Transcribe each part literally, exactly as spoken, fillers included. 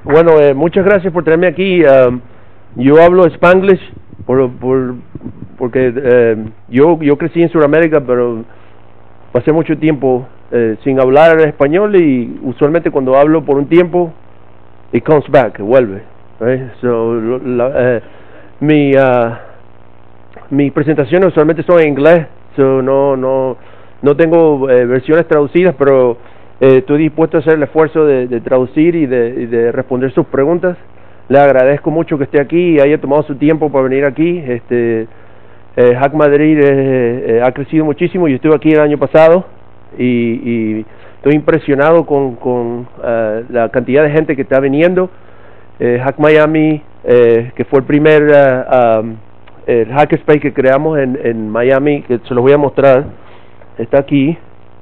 Bueno, eh, muchas gracias por traerme aquí. Um, yo hablo Spanglish por, por, porque eh, yo, yo crecí en Sudamérica, pero pasé mucho tiempo eh, sin hablar español y usualmente cuando hablo por un tiempo, it comes back, vuelve. Right? So, la, eh, mi, uh, mis presentaciones usualmente son en inglés, so no, no, no tengo eh, versiones traducidas, pero Eh, estoy dispuesto a hacer el esfuerzo de, de traducir y de, y de responder sus preguntas. Le agradezco mucho que esté aquí y haya tomado su tiempo para venir aquí. Este, eh, Hack Madrid eh, eh, ha crecido muchísimo. Yo estuve aquí el año pasado y, y estoy impresionado con, con uh, la cantidad de gente que está viniendo. Eh, Hack Miami, eh, que fue el primer uh, um, el Hackerspace que creamos en, en Miami, que se los voy a mostrar, está aquí.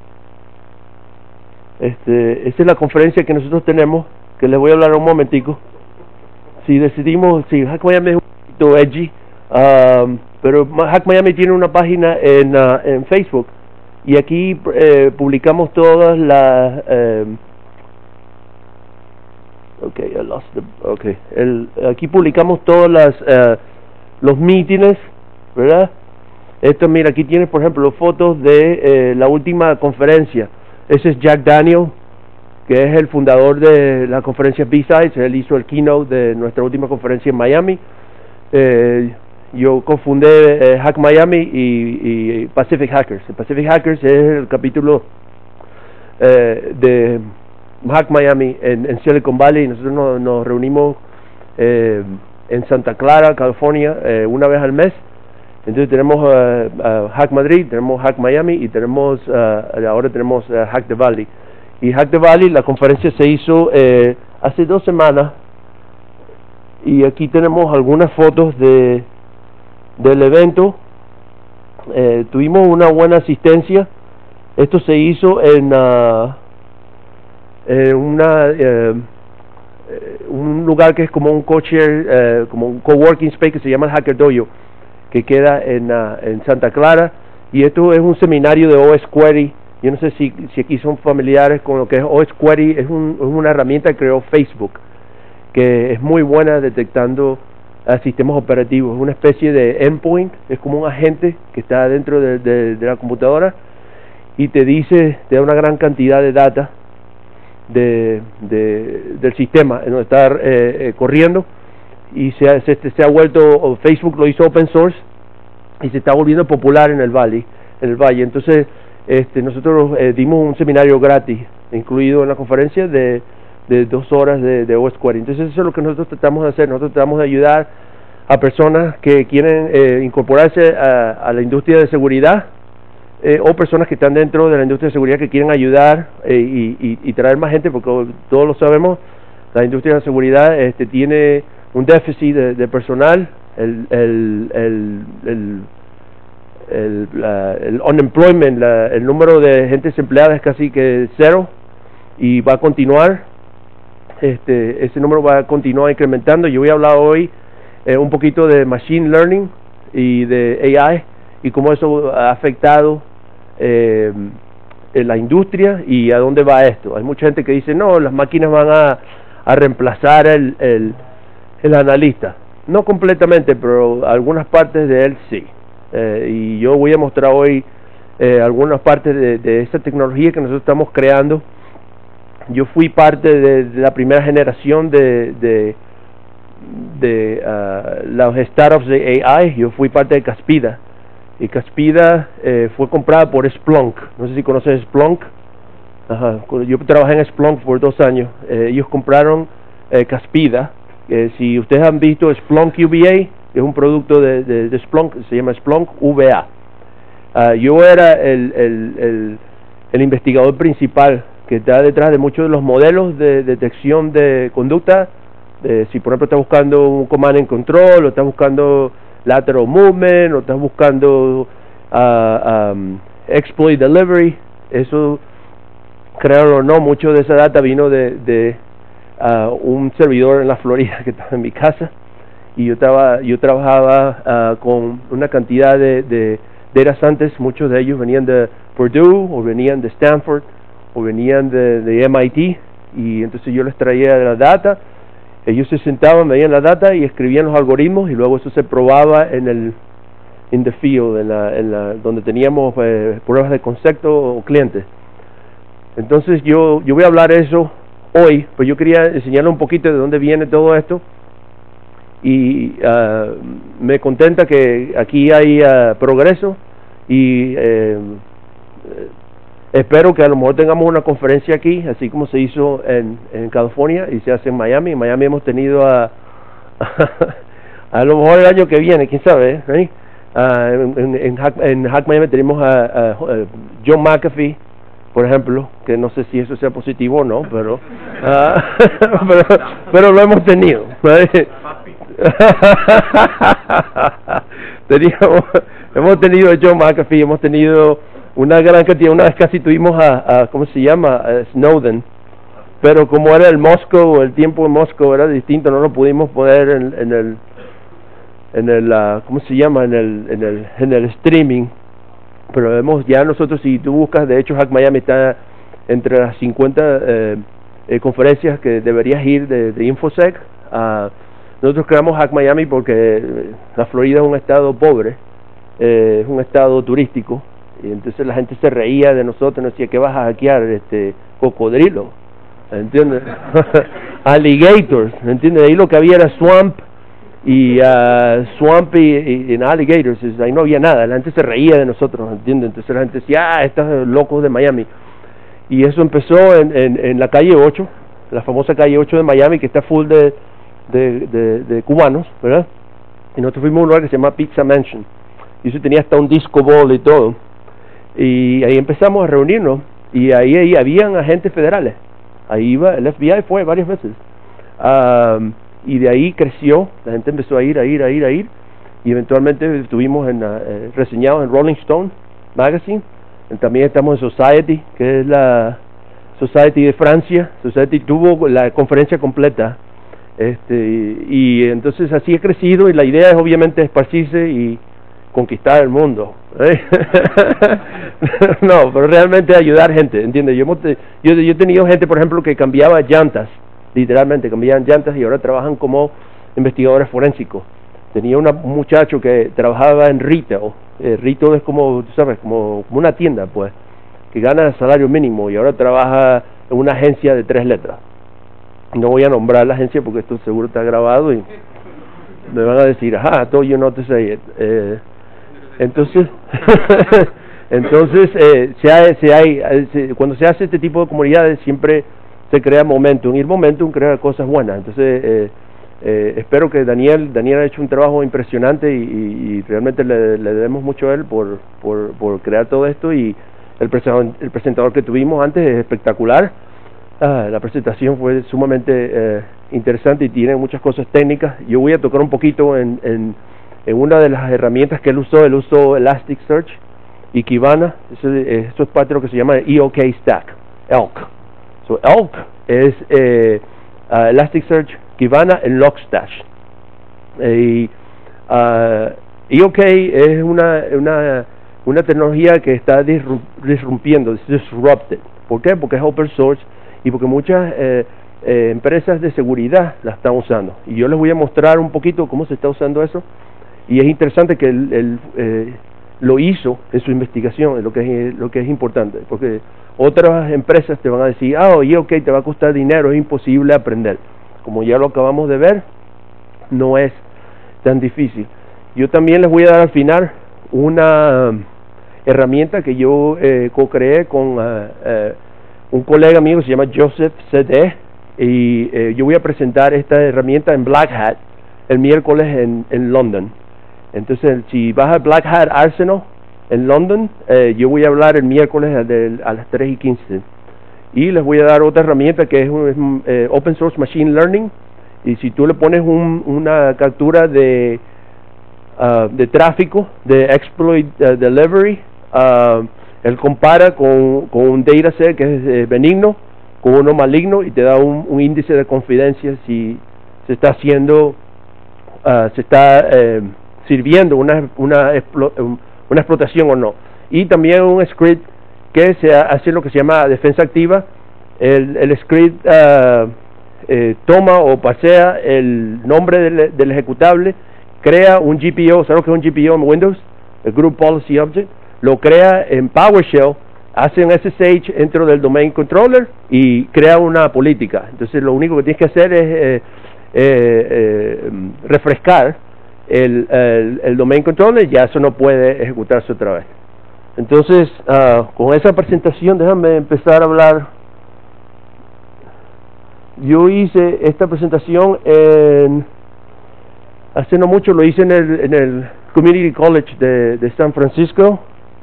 Este, esta es la conferencia que nosotros tenemos, que les voy a hablar un momentico. Si decidimos, si Hack Miami es un poquito edgy, um, pero Hack Miami tiene una página en, uh, en Facebook, y aquí eh, publicamos todas las... Um, okay, I lost the, okay, el, aquí publicamos todas las uh, los mítines, ¿verdad? Esto, mira, aquí tienes, por ejemplo, fotos de eh, la última conferencia. Ese es Jack Daniel, que es el fundador de la conferencia B-Sides. Él hizo el keynote de nuestra última conferencia en Miami. Eh, yo cofundé eh, Hack Miami y, y Pacific Hackers. El Pacific Hackers es el capítulo eh, de Hack Miami en, en Silicon Valley. Nosotros nos, nos reunimos eh, en Santa Clara, California, eh, una vez al mes. Entonces tenemos uh, uh, Hack Madrid, tenemos Hack Miami y tenemos uh, ahora tenemos uh, Hack the Valley. Y Hack the Valley, la conferencia se hizo eh, hace dos semanas y aquí tenemos algunas fotos de del evento. Eh, tuvimos una buena asistencia. Esto se hizo en, uh, en una eh, un lugar que es como un co-share, eh, como un coworking space que se llama el Hacker Dojo, que queda en, uh, en Santa Clara, y esto es un seminario de O S Query. Yo no sé si, si aquí son familiares con lo que es O S Query. Es, un, es una herramienta que creó Facebook, que es muy buena detectando uh, sistemas operativos. Es una especie de endpoint, es como un agente que está dentro de, de, de la computadora y te dice, te da una gran cantidad de data de, de, del sistema en donde está eh, eh, corriendo. Y se ha, se, se ha vuelto, Facebook lo hizo open source y se está volviendo popular en el valle, en el valle. Entonces este, nosotros eh, dimos un seminario gratis, incluido en la conferencia, de, de dos horas de, de O S Query. Entonces eso es lo que nosotros tratamos de hacer. Nosotros tratamos de ayudar a personas que quieren eh, incorporarse a, a la industria de seguridad, eh, o personas que están dentro de la industria de seguridad que quieren ayudar eh, y, y, y traer más gente, porque todos lo sabemos, la industria de la seguridad este, tiene un déficit de, de personal. El el el el, el, la, el unemployment, la, el número de gente desempleada es casi que cero y va a continuar. Este ese número va a continuar incrementando. Yo voy a hablar hoy eh, un poquito de machine learning y de A I y cómo eso ha afectado eh, en la industria y a dónde va esto. Hay mucha gente que dice no, las máquinas van a, a reemplazar el, el el analista. No completamente, pero algunas partes de él sí. Eh, y yo voy a mostrar hoy eh, algunas partes de, de esa tecnología que nosotros estamos creando. Yo fui parte de, de la primera generación de, de, de uh, los startups de A I. Yo fui parte de Caspida. Y Caspida eh, fue comprada por Splunk. No sé si conoces Splunk. Ajá. Yo trabajé en Splunk por dos años. Eh, ellos compraron eh, Caspida. Eh, si ustedes han visto Splunk U V A, es un producto de, de, de Splunk, se llama Splunk V A. Uh, yo era el, el, el, el investigador principal que está detrás de muchos de los modelos de detección de conducta. Eh, si por ejemplo estás buscando un command and control, o estás buscando lateral movement, o estás buscando uh, um, exploit delivery, eso, créanlo o no, mucho de esa data vino de, de Uh, un servidor en la Florida que estaba en mi casa, y yo estaba yo trabajaba uh, con una cantidad de, de data scientists. Muchos de ellos venían de Purdue o venían de Stanford o venían de, de M I T, y entonces yo les traía la data ellos se sentaban, veían la data y escribían los algoritmos y luego eso se probaba en el in the field, en la, en la, donde teníamos eh, pruebas de concepto o clientes. Entonces yo, yo voy a hablar eso hoy, pues yo quería enseñarle un poquito de dónde viene todo esto y uh, me contenta que aquí hay uh, progreso y eh, espero que a lo mejor tengamos una conferencia aquí, así como se hizo en, en California y se hace en Miami. En Miami hemos tenido a, a, a lo mejor el año que viene, quién sabe, ¿eh? Uh, en, en, en, Hack, en Hack Miami tenemos a, a, a John McAfee, por ejemplo, que no sé si eso sea positivo o no, pero, uh, pero, pero lo hemos tenido. Teníamos, hemos tenido a John McAfee, hemos tenido una gran cantidad, una vez casi tuvimos a, a ¿cómo se llama? A Snowden, pero como era el Moscow, el tiempo en Moscow era distinto, no lo pudimos poner en, en el en el uh, ¿cómo se llama? en el en el en el streaming, pero vemos ya nosotros, si tú buscas, de hecho Hack Miami está entre las cincuenta eh, eh, conferencias que deberías ir de, de InfoSec. Uh, nosotros creamos Hack Miami porque la Florida es un estado pobre, eh, es un estado turístico, y entonces la gente se reía de nosotros, nos decía, ¿qué vas a hackear? Este, cocodrilo, ¿entiendes? Alligators, ¿entiendes? Ahí lo que había era swamp, y uh, swamp y, y, y alligators, ahí no había nada, la gente se reía de nosotros, ¿entiendes? Entonces la gente decía, ah, estos locos de Miami. Y eso empezó en, en, en la calle ocho, la famosa calle ocho de Miami, que está full de, de, de, de cubanos, ¿verdad? Y nosotros fuimos a un lugar que se llama Pizza Mansion, y eso tenía hasta un disco ball y todo, y ahí empezamos a reunirnos, y ahí, ahí habían agentes federales, ahí iba, el F B I fue varias veces, um, y de ahí creció, la gente empezó a ir, a ir, a ir, a ir, y eventualmente estuvimos en, uh, reseñados en Rolling Stone Magazine, y también estamos en Society, que es la Society de Francia. Society tuvo la conferencia completa, este, y, y entonces así ha crecido, y la idea es obviamente esparcirse y conquistar el mundo, ¿eh? No, pero realmente ayudar gente, ¿entiendes? Yo, yo, yo he tenido gente, por ejemplo, que cambiaba llantas, literalmente cambiaban llantas y ahora trabajan como investigadores forensicos. Tenía una, un muchacho que trabajaba en retail, eh, retail es como, tú sabes, como, como una tienda, pues, que gana el salario mínimo y ahora trabaja en una agencia de tres letras. No voy a nombrar la agencia porque esto seguro está grabado y me van a decir, ajá, I told you not to say it. Eh, entonces, entonces eh, se hay, se hay, se, cuando se hace este tipo de comunidades siempre se crea momentum, y el momentum crea cosas buenas. Entonces eh, eh, espero que Daniel Daniel ha hecho un trabajo impresionante y, y, y realmente le, le debemos mucho a él por, por, por crear todo esto, y el, presen el presentador que tuvimos antes es espectacular. Ah, la presentación fue sumamente eh, interesante y tiene muchas cosas técnicas. Yo voy a tocar un poquito en, en, en una de las herramientas que él usó, él usó Elasticsearch y Kibana. Eso, eso es parte de lo que se llama E O K Stack, E L K. So, E L K es eh, uh, Elasticsearch, Kibana en Logstash. Eh, uh, E O K es una, una, una tecnología que está disrumpiendo, disrupted. ¿Por qué? Porque es open source y porque muchas eh, eh, empresas de seguridad la están usando. Y yo les voy a mostrar un poquito cómo se está usando eso. Y es interesante que él, él eh, lo hizo en su investigación, lo que es, lo que es importante, porque otras empresas te van a decir, ah, oye, ok, te va a costar dinero, es imposible aprender. Como ya lo acabamos de ver, no es tan difícil. Yo también les voy a dar al final una um, herramienta que yo eh, co-creé con uh, uh, un colega mío que se llama Joseph C D, y eh, yo voy a presentar esta herramienta en Black Hat el miércoles en, en London. Entonces, si vas a Black Hat Arsenal en London, eh, yo voy a hablar el miércoles a, de, a las tres y quince. Y les voy a dar otra herramienta que es, un, es eh, Open Source Machine Learning. Y si tú le pones un, una captura de, uh, de tráfico, de exploit uh, delivery, uh, él compara con, con un dataset que es eh, benigno, con uno maligno, y te da un, un índice de confidencia si se está haciendo, uh, se está eh, sirviendo una, una, una explotación o no. Y también un script que se hace lo que se llama defensa activa. El, el script uh, eh, toma o pasea el nombre del, del ejecutable, crea un G P O. ¿Sabes lo que es un G P O en Windows? El Group Policy Object. Lo crea en PowerShell, hace un S S H dentro del Domain Controller y crea una política. Entonces lo único que tienes que hacer es eh, eh, eh, refrescar el, el, el Domain Controller, y ya eso no puede ejecutarse otra vez. Entonces, uh, con esa presentación, déjame empezar a hablar. Yo hice esta presentación en, hace no mucho, lo hice en el, en el Community College de, de San Francisco.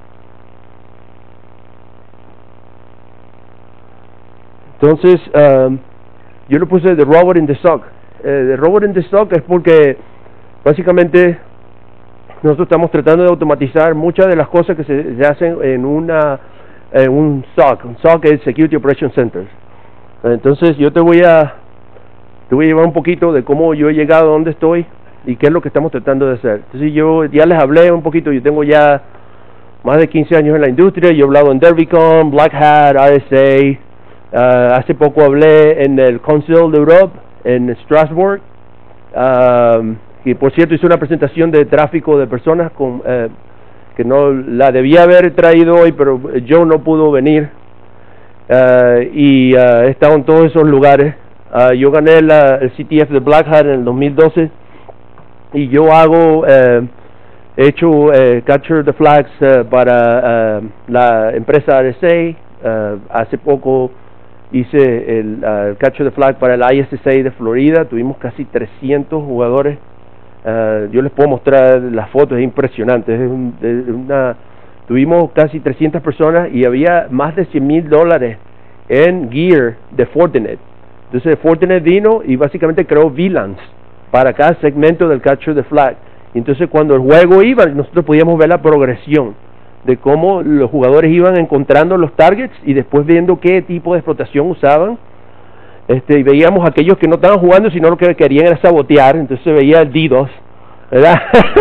Entonces, um, yo lo puse de Robot in the Sock. Eh, de Robot in the Sock es porque básicamente nosotros estamos tratando de automatizar muchas de las cosas que se, se hacen en una en un S O C. Un S O C es Security Operations Center. Entonces yo te voy a te voy a llevar un poquito de cómo yo he llegado a donde estoy y qué es lo que estamos tratando de hacer. Entonces yo ya les hablé un poquito. Yo tengo ya más de quince años en la industria. Yo he hablado en Derbycon, Black Hat, R S A. Uh, hace poco hablé en el Council de Europe en Strasbourg. Um, y por cierto hice una presentación de tráfico de personas con, eh, que no la debía haber traído hoy, pero Joe no pudo venir, uh, y uh, he estado en todos esos lugares. Uh, yo gané la, el C T F de Black Hat en el dos mil doce y yo hago uh, he hecho uh, Capture the Flags uh, para uh, la empresa R S A. Uh, hace poco hice el uh, Capture the Flag para el I S S A de Florida. Tuvimos casi trescientos jugadores. Uh, yo les puedo mostrar las fotos, es impresionante. Es, un, es una, tuvimos casi trescientas personas y había más de cien mil dólares en gear de Fortinet. Entonces Fortinet vino y básicamente creó V LANs para cada segmento del Capture the Flag. Y entonces cuando el juego iba, nosotros podíamos ver la progresión de cómo los jugadores iban encontrando los targets y después viendo qué tipo de explotación usaban. Este, y veíamos aquellos que no estaban jugando, sino lo que querían era sabotear. Entonces se veía el D dos, ¿verdad?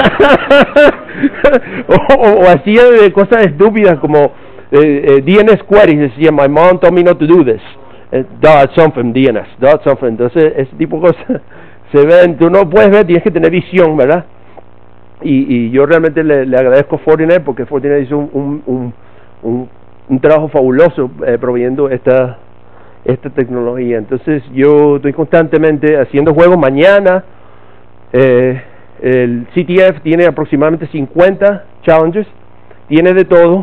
o, o, o hacía de cosas estúpidas como eh, eh, D N S queries. Decía, my mom told me not to do this. Eh, dot something, D N S, dot something. Entonces ese tipo de cosas se ven, tú no puedes ver, tienes que tener visión, ¿verdad? Y, y yo realmente le, le agradezco a Fortinet porque Fortinet hizo un, un, un, un, un trabajo fabuloso eh, proveyendo esta esta tecnología. Entonces yo estoy constantemente haciendo juegos. Mañana eh, el C T F tiene aproximadamente cincuenta challenges, tiene de todo: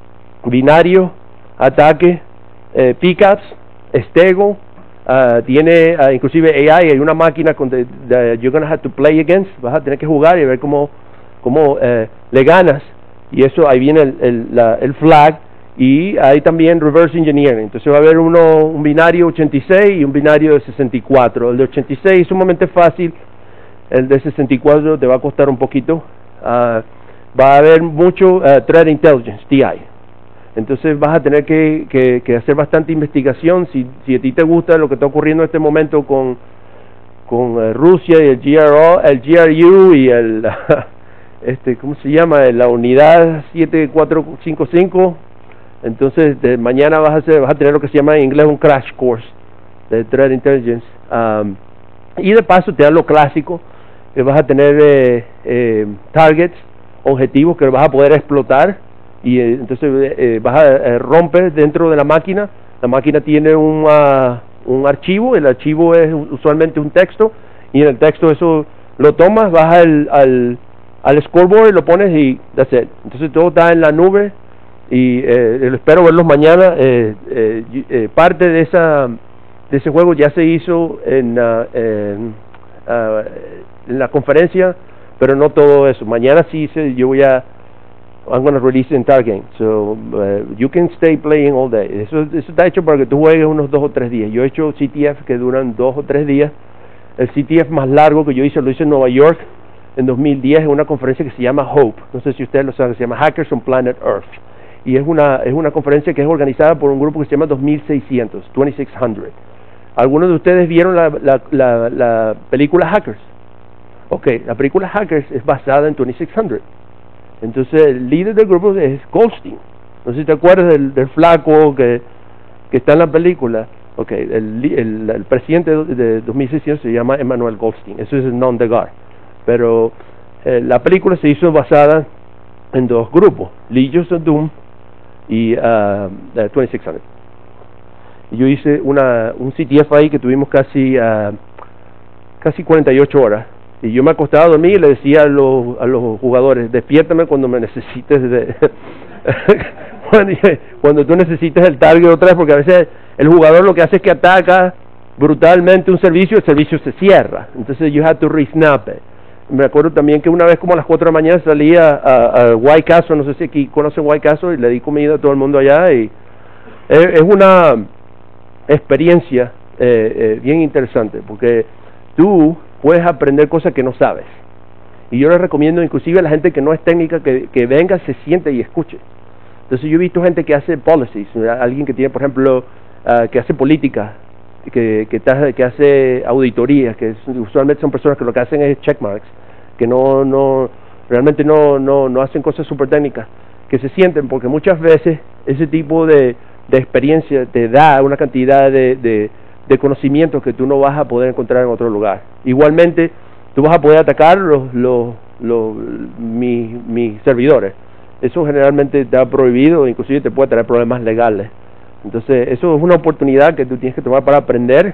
binario, ataque, eh, pickups, estego, uh, tiene uh, inclusive A I. Hay una máquina con the, the, you're gonna have to play against, vas a tener que jugar y ver cómo, cómo eh, le ganas, y eso ahí viene el, el, la, el flag. Y hay también reverse engineering. Entonces va a haber uno, un binario ochenta y seis y un binario de sesenta y cuatro. El de ochenta y seis es sumamente fácil, el de sesenta y cuatro te va a costar un poquito. Uh, va a haber mucho uh, threat intelligence, T I. Entonces vas a tener que, que, que hacer bastante investigación. Si, si a ti te gusta lo que está ocurriendo en este momento con, con uh, Rusia y el G R O, el G R U y el este, ¿cómo se llama? La unidad siete cuatro cinco cinco. Entonces de mañana vas a hacer, vas a tener lo que se llama en inglés un crash course de Threat Intelligence, um, y de paso te dan lo clásico, que vas a tener eh, eh, targets, objetivos que vas a poder explotar, y eh, entonces eh, vas a eh, romper dentro de la máquina. La máquina tiene un, uh, un archivo, el archivo es usualmente un texto, y en el texto eso lo tomas, vas al, al, al scoreboard y lo pones y that's it. Entonces todo está en la nube. Y eh, espero verlos mañana. eh, eh, eh, parte de esa de ese juego ya se hizo en, uh, en, uh, en la conferencia, pero no todo eso. Mañana sí se, yo voy a I'm going to release it in Target, so uh, you can stay playing all day. Eso, eso está hecho para que tú juegues unos dos o tres días. Yo he hecho C T F que duran dos o tres días. El C T F más largo que yo hice lo hice en Nueva York en dos mil diez en una conferencia que se llama HOPE. No sé si ustedes lo saben, se llama Hackers on Planet Earth. Y es una, es una conferencia que es organizada por un grupo que se llama dos mil seiscientos, veintiséis cien. ¿Algunos de ustedes vieron la, la, la, la película Hackers? Ok, la película Hackers es basada en veintiséis cien. Entonces el líder del grupo es Goldstein. No sé si te acuerdas del, del flaco que, que está en la película. Ok, el, el, el presidente de dos mil seiscientos se llama Emmanuel Goldstein, eso es el nom de guerre. Pero eh, la película se hizo basada en dos grupos, Legions of Doom y uh, veintiséis hundred. Y yo hice una, un C T F ahí que tuvimos casi, uh, casi cuarenta y ocho horas. Y yo me acostaba a dormir y le decía a los, a los jugadores, despiértame cuando me necesites de cuando, cuando tú necesites el target otra vez, porque a veces el jugador lo que hace es que ataca brutalmente un servicio, el servicio se cierra. Entonces you have to re-snap it. Me acuerdo también que una vez como a las cuatro de la mañana salía a, a White Castle, no sé si aquí conocen White Castle, y le di comida a todo el mundo allá, y es, es una experiencia eh, eh, bien interesante, porque tú puedes aprender cosas que no sabes. Y yo les recomiendo inclusive a la gente que no es técnica que, que venga, se siente y escuche. Entonces yo he visto gente que hace policies, ¿verdad? Alguien que tiene, por ejemplo, uh, que hace política, que, que, ta, que hace auditorías, que es, usualmente son personas que lo que hacen es checkmarks, que no, no realmente no, no, no hacen cosas súper técnicas, que se sienten, porque muchas veces ese tipo de, de experiencia te da una cantidad de, de, de conocimientos que tú no vas a poder encontrar en otro lugar. Igualmente, tú vas a poder atacar los, los, los, mis, mis servidores. Eso generalmente está prohibido, inclusive te puede traer problemas legales. Entonces, eso es una oportunidad que tú tienes que tomar para aprender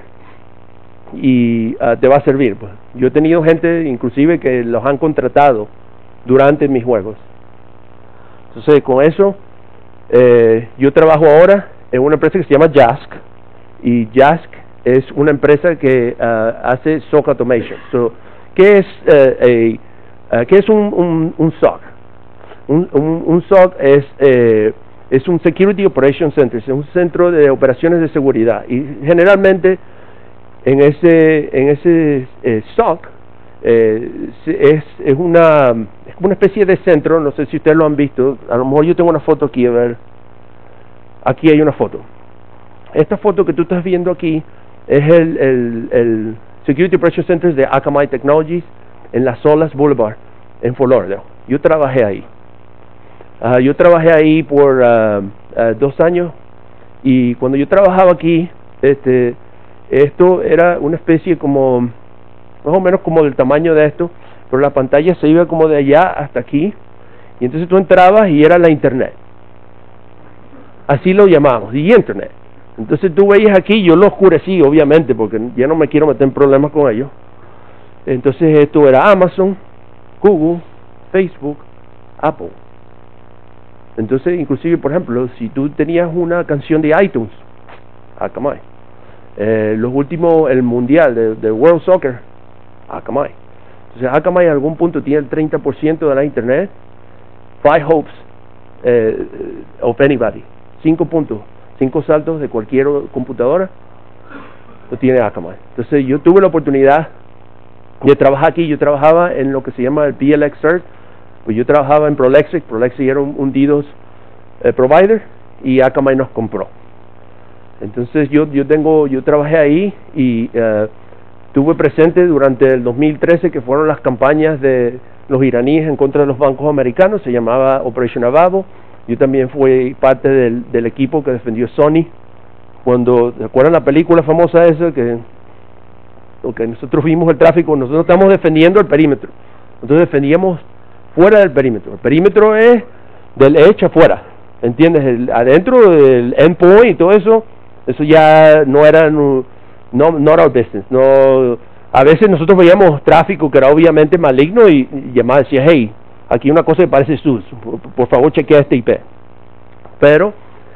y uh, te va a servir. Pues. Yo he tenido gente, inclusive, que los han contratado durante mis juegos. Entonces, con eso, eh, yo trabajo ahora en una empresa que se llama Jask, y Jask es una empresa que uh, hace S O C Automation. So, ¿qué es, uh, a, uh, ¿qué es un, un, un S O C? Un, un, un S O C es, eh, es un Security Operations Center, es un centro de operaciones de seguridad, y generalmente en ese, en ese eh, S O C eh, es, es, una, es como una especie de centro, no sé si ustedes lo han visto, a lo mejor yo tengo una foto aquí, a ver, aquí hay una foto. Esta foto que tú estás viendo aquí es el, el, el Security Operations Center de Akamai Technologies en Las Olas Boulevard, en Fort Lauderdale. Yo trabajé ahí. Uh, yo trabajé ahí por uh, uh, dos años, y cuando yo trabajaba aquí, este, esto era una especie como, más o menos como del tamaño de esto, pero la pantalla se iba como de allá hasta aquí, y entonces tú entrabas y era la internet. Así lo llamamos, the internet. Entonces tú veías aquí, yo lo oscurecí obviamente, porque ya no me quiero meter en problemas con ellos. Entonces esto era Amazon, Google, Facebook, Apple. Entonces, inclusive, por ejemplo, si tú tenías una canción de iTunes, Akamai. Eh, los últimos, el mundial de, de World Soccer, Akamai. Entonces, Akamai en algún punto tiene el treinta por ciento de la internet. Five hopes eh, of anybody. Cinco puntos, cinco saltos de cualquier computadora lo tiene Akamai. Entonces, yo tuve la oportunidad de trabajar aquí. Yo trabajaba en lo que se llama el P L X Cert. Pues yo trabajaba en Prolexic. Prolexic era un, un DDoS eh, provider, y Akamai nos compró. Entonces yo yo tengo yo trabajé ahí, y uh, estuve presente durante el dos mil trece, que fueron las campañas de los iraníes en contra de los bancos americanos. Se llamaba Operation Avavo. Yo también fui parte del, del equipo que defendió Sony cuando, ¿se acuerdan la película famosa esa que, okay, nosotros vimos el tráfico? Nosotros estamos defendiendo el perímetro. Nosotros defendíamos fuera del perímetro. El perímetro es del edge afuera, ¿entiendes? El, adentro del endpoint y todo eso, eso ya no era, no, not our business. No, a veces nosotros veíamos tráfico que era obviamente maligno, y, y llamaba, decía, hey, aquí una cosa que parece sus, por, por favor chequea este I P. Pero,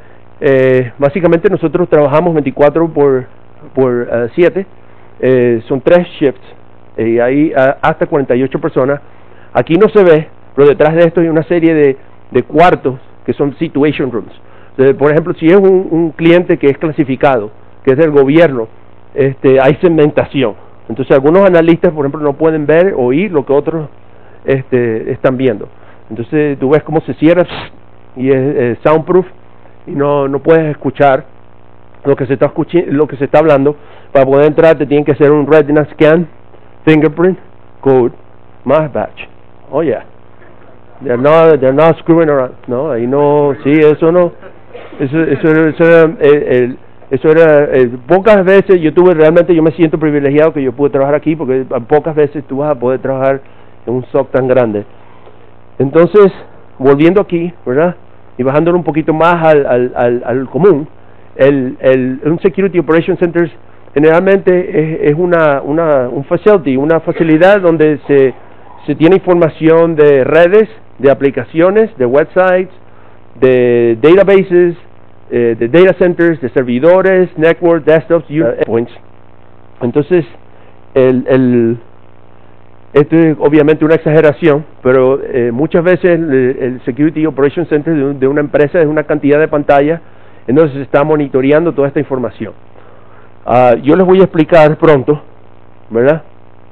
eh, básicamente nosotros trabajamos veinticuatro por siete, eh, son tres shifts, y hay uh, hasta cuarenta y ocho personas. Aquí no se ve, pero detrás de esto hay una serie de, de cuartos que son situation rooms. Entonces, por ejemplo, si es un, un cliente que es clasificado, que es del gobierno, este, hay segmentación. Entonces, algunos analistas, por ejemplo, no pueden ver o oír lo que otros este, están viendo. Entonces, tú ves cómo se cierra, y es eh, soundproof, y no, no puedes escuchar lo que se está escuchando, lo que se está hablando. Para poder entrar te tienen que hacer un retina scan, fingerprint, code, más batch. Oh yeah, they're not, they're not screwing around. No, ahí no, sí, eso no, eso, eso, eso el, el, Eso era, eh, pocas veces yo tuve, realmente yo me siento privilegiado que yo pude trabajar aquí, porque pocas veces tú vas a poder trabajar en un S O C tan grande. Entonces, volviendo aquí, ¿verdad? Y bajándolo un poquito más al, al, al, al común, el, el, un Security Operations Center generalmente es, es una, una, un facility, una facilidad donde se, se tiene información de redes, de aplicaciones, de websites, de databases, eh, de data centers, de servidores, network, desktops, uh, endpoints. Entonces, el, el, esto es obviamente una exageración, pero eh, muchas veces el, el Security Operations Center de, un, de una empresa es una cantidad de pantallas, entonces se está monitoreando toda esta información. Uh, yo les voy a explicar pronto, ¿verdad?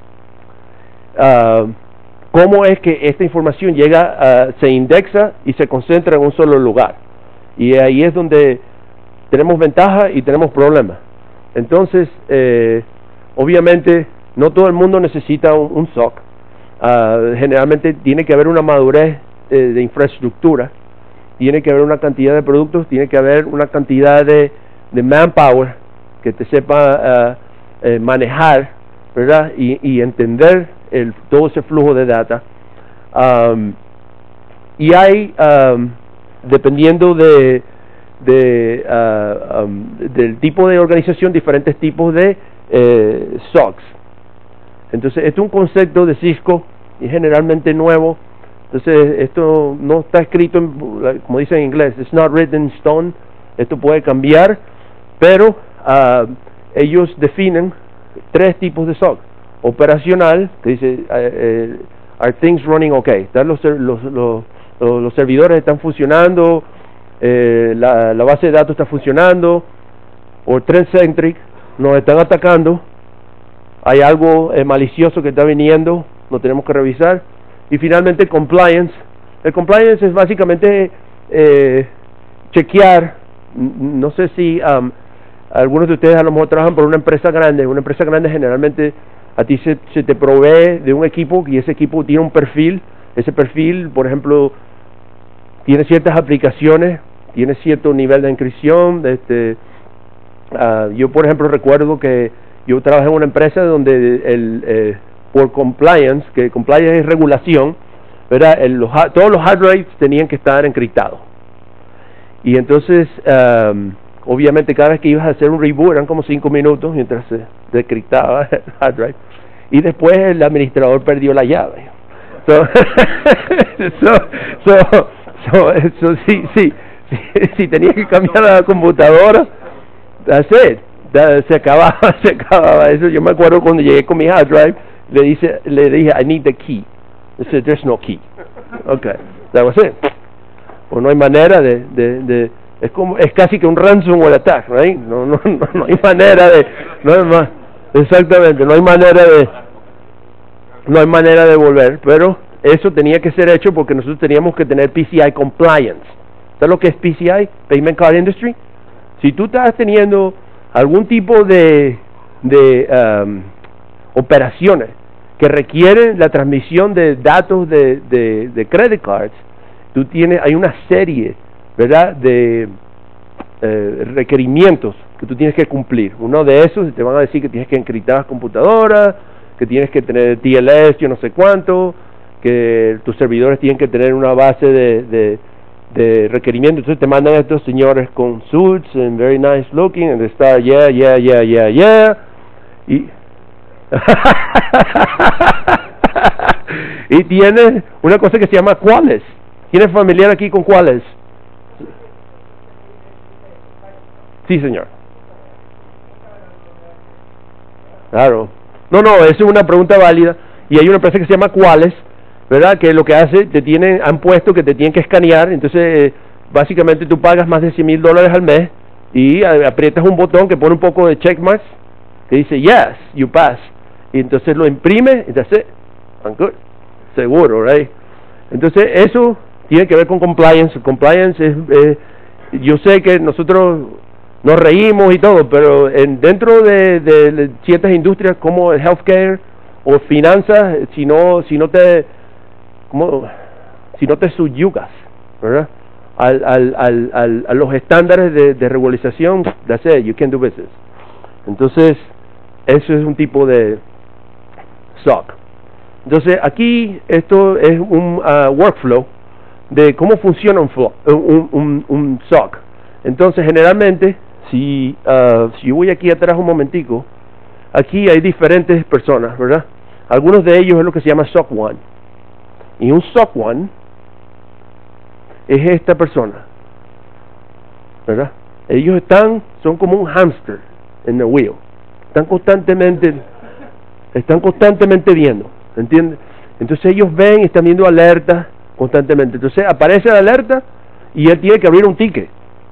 Uh, cómo es que esta información llega, uh, se indexa y se concentra en un solo lugar. Y ahí es donde tenemos ventaja y tenemos problemas. Entonces, eh, obviamente, no todo el mundo necesita un, un S O C. Uh, generalmente tiene que haber una madurez eh, de infraestructura, tiene que haber una cantidad de productos, tiene que haber una cantidad de, de manpower que te sepa uh, eh, manejar, ¿verdad? Y, y entender el, todo ese flujo de data. Um, y hay, um, dependiendo de, de uh, um, del tipo de organización, diferentes tipos de eh, S O Cs. Entonces, esto es un concepto de Cisco y generalmente nuevo. Entonces, esto no está escrito, en, como dicen en inglés, it's not written in stone. Esto puede cambiar, pero uh, ellos definen tres tipos de S O C. Operacional, que dice, uh, uh, are things running okay? ¿Están los, los, los, los servidores están funcionando? Eh, la, la base de datos está funcionando. O trend-centric, nos están atacando. Hay algo eh, malicioso que está viniendo, lo tenemos que revisar. Y finalmente, compliance. El compliance es básicamente eh, chequear. No sé si um, algunos de ustedes a lo mejor trabajan por una empresa grande. Una empresa grande generalmente a ti se, se te provee de un equipo y ese equipo tiene un perfil. Ese perfil, por ejemplo, tiene ciertas aplicaciones, tiene cierto nivel de encripción. Este, uh, yo, por ejemplo, recuerdo que yo trabajé en una empresa donde el, eh, por compliance, que compliance es regulación, ¿verdad? El, los, todos los hard drives tenían que estar encriptados. Y entonces, um, obviamente, cada vez que ibas a hacer un reboot eran como cinco minutos mientras se decriptaba el hard drive. Y después el administrador perdió la llave. So, so, so, so, so, sí, sí, sí, si tenía que cambiar la computadora, that's it. Se acababa, se acababa eso. Yo me acuerdo cuando llegué con mi hard drive, le dice, le dije, I need the key. He said, there's no key. Okay, that was it. Pues no hay manera de, de, de, es como, es casi que un ransomware attack, right? No, no, no, no hay manera de, no hay ma, exactamente, no hay manera de, no hay manera de volver, pero eso tenía que ser hecho porque nosotros teníamos que tener P C I compliance. ¿Sabes lo que es P C I? Payment Card Industry. Si tú estás teniendo algún tipo de, de um, operaciones que requieren la transmisión de datos de, de, de credit cards, tú tienes, hay una serie, ¿verdad?, de eh, requerimientos que tú tienes que cumplir. Uno de esos te van a decir que tienes que encriptar las computadoras, que tienes que tener T L S, yo no sé cuánto, que tus servidores tienen que tener una base de, de de requerimientos. Entonces te mandan a estos señores con suits and very nice looking and they start yeah, yeah, yeah, yeah, yeah y y tiene una cosa que se llama Qualys. ¿Quién es familiar aquí con Qualys? Sí, señor. Claro. No, no, esa es una pregunta válida y hay una empresa que se llama Qualys, ¿verdad? Que lo que hace, te tienen, han puesto que te tienen que escanear, entonces eh, básicamente tú pagas más de cien mil dólares al mes y a, aprietas un botón que pone un poco de checkmarks que dice yes, you pass, y entonces lo imprime y that's it, I'm good, seguro, right? Entonces eso tiene que ver con compliance. Compliance es, eh, yo sé que nosotros nos reímos y todo, pero en, dentro de, de, de ciertas industrias como el healthcare o finanzas, si no, si no te como si no te subyugas, ¿verdad?, al, al, al, al, a los estándares de, de regularización, that's it, you can't do business. Entonces, eso es un tipo de S O C. Entonces, aquí esto es un uh, workflow de cómo funciona un, flow, un, un, un S O C. Entonces, generalmente, si, uh, si yo voy aquí atrás un momentico, aquí hay diferentes personas, ¿verdad? Algunos de ellos es lo que se llama S O C uno. Y un S O C uno es esta persona, ¿verdad? Ellos están, son como un hámster en el wheel. Están constantemente, están constantemente viendo, ¿entiendes? Entonces ellos ven y están viendo alertas constantemente. Entonces aparece la alerta y él tiene que abrir un ticket,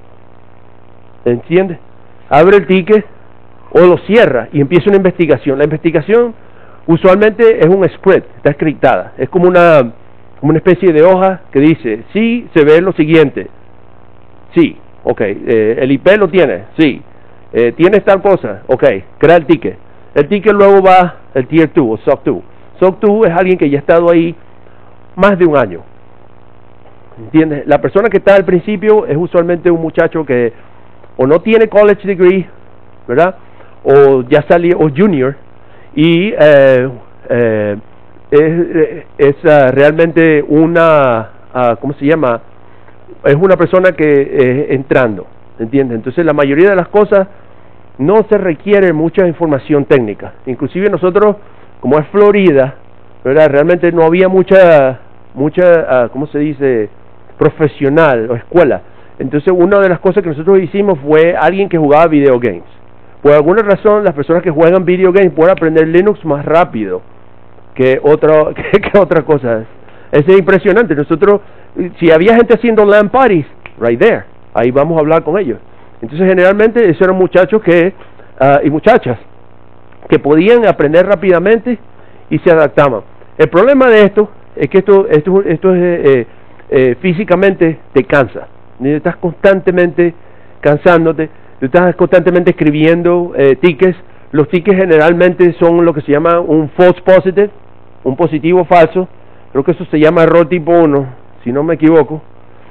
¿entiendes? Abre el ticket o lo cierra y empieza una investigación. La investigación usualmente es un script, está escritada, es como una, como una especie de hoja que dice, sí, se ve lo siguiente, sí, ok, eh, el I P lo tiene, sí, eh, tienes tal cosa, ok, crea el ticket. El ticket luego va el Tier dos o S O C dos. S O C dos es alguien que ya ha estado ahí más de un año, ¿entiendes? La persona que está al principio es usualmente un muchacho que o no tiene college degree, ¿verdad? O ya salió, o junior, y eh, eh, es, es uh, realmente una, uh, ¿cómo se llama? Es una persona que eh, entrando, ¿entiendes? Entonces la mayoría de las cosas no se requiere mucha información técnica. Inclusive nosotros, como es Florida, ¿verdad? Realmente no había mucha, mucha, uh, ¿cómo se dice? Profesional o escuela. Entonces una de las cosas que nosotros hicimos fue alguien que jugaba video games. Por alguna razón las personas que juegan video games pueden aprender Linux más rápido que otra que, que otras cosas. Eso es impresionante. Nosotros, si había gente haciendo LAN parties, right there, ahí vamos a hablar con ellos. Entonces generalmente esos eran muchachos que uh, y muchachas que podían aprender rápidamente y se adaptaban. El problema de esto es que esto esto esto es eh, eh, físicamente te cansa. Estás constantemente cansándote, tú estás constantemente escribiendo eh, tickets. Los tickets generalmente son lo que se llama un false positive, un positivo falso. Creo que eso se llama error tipo uno, si no me equivoco.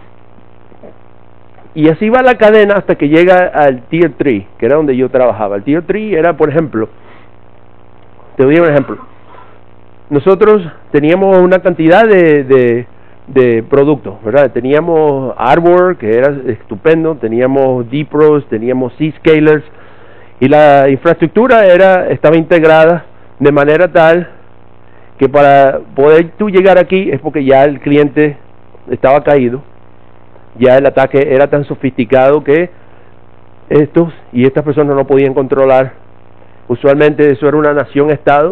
Y así va la cadena hasta que llega al Tier tres, que era donde yo trabajaba. El Tier tres era, por ejemplo, te doy un ejemplo. Nosotros teníamos una cantidad de... de de productos, ¿verdad? Teníamos Arbor, que era estupendo, teníamos D-Pros, teníamos C-Scalers, y la infraestructura era estaba integrada de manera tal que para poder tú llegar aquí es porque ya el cliente estaba caído, ya el ataque era tan sofisticado que estos y estas personas no podían controlar. Usualmente eso era una nación-estado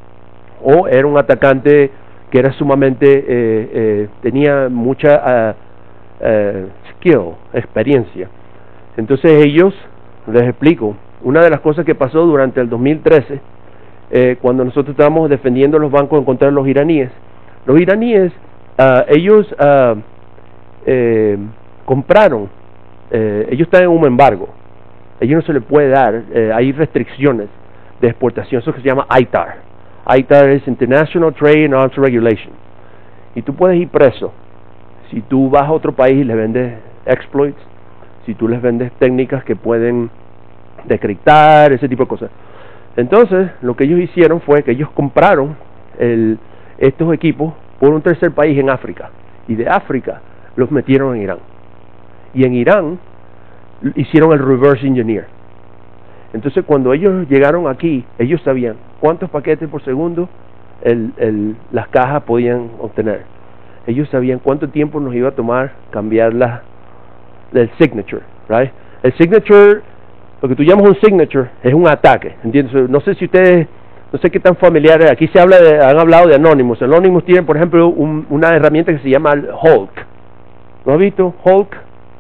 o era un atacante que era sumamente, eh, eh, tenía mucha uh, uh, skill, experiencia. Entonces ellos, les explico, una de las cosas que pasó durante el dos mil trece, eh, cuando nosotros estábamos defendiendo los bancos en contra de los iraníes, los iraníes, uh, ellos uh, eh, compraron, eh, ellos están en un embargo, a ellos no se les puede dar, eh, hay restricciones de exportación, eso que se llama I T A R. I T A R es International Trade and Arms Regulation. Y tú puedes ir preso si tú vas a otro país y les vendes exploits, si tú les vendes técnicas que pueden decriptar, ese tipo de cosas. Entonces, lo que ellos hicieron fue que ellos compraron el, estos equipos por un tercer país en África. Y de África los metieron en Irán. Y en Irán hicieron el reverse engineer. Entonces cuando ellos llegaron aquí, ellos sabían cuántos paquetes por segundo el, el, las cajas podían obtener. Ellos sabían cuánto tiempo nos iba a tomar cambiar la, el signature, right? El signature, lo que tú llamas un signature, es un ataque, ¿entiendes? No sé si ustedes, no sé qué tan familiares, aquí se habla de, han hablado de Anonymous. Anonymous tiene, por ejemplo, un, una herramienta que se llama Hulk. ¿Lo has visto? Hulk,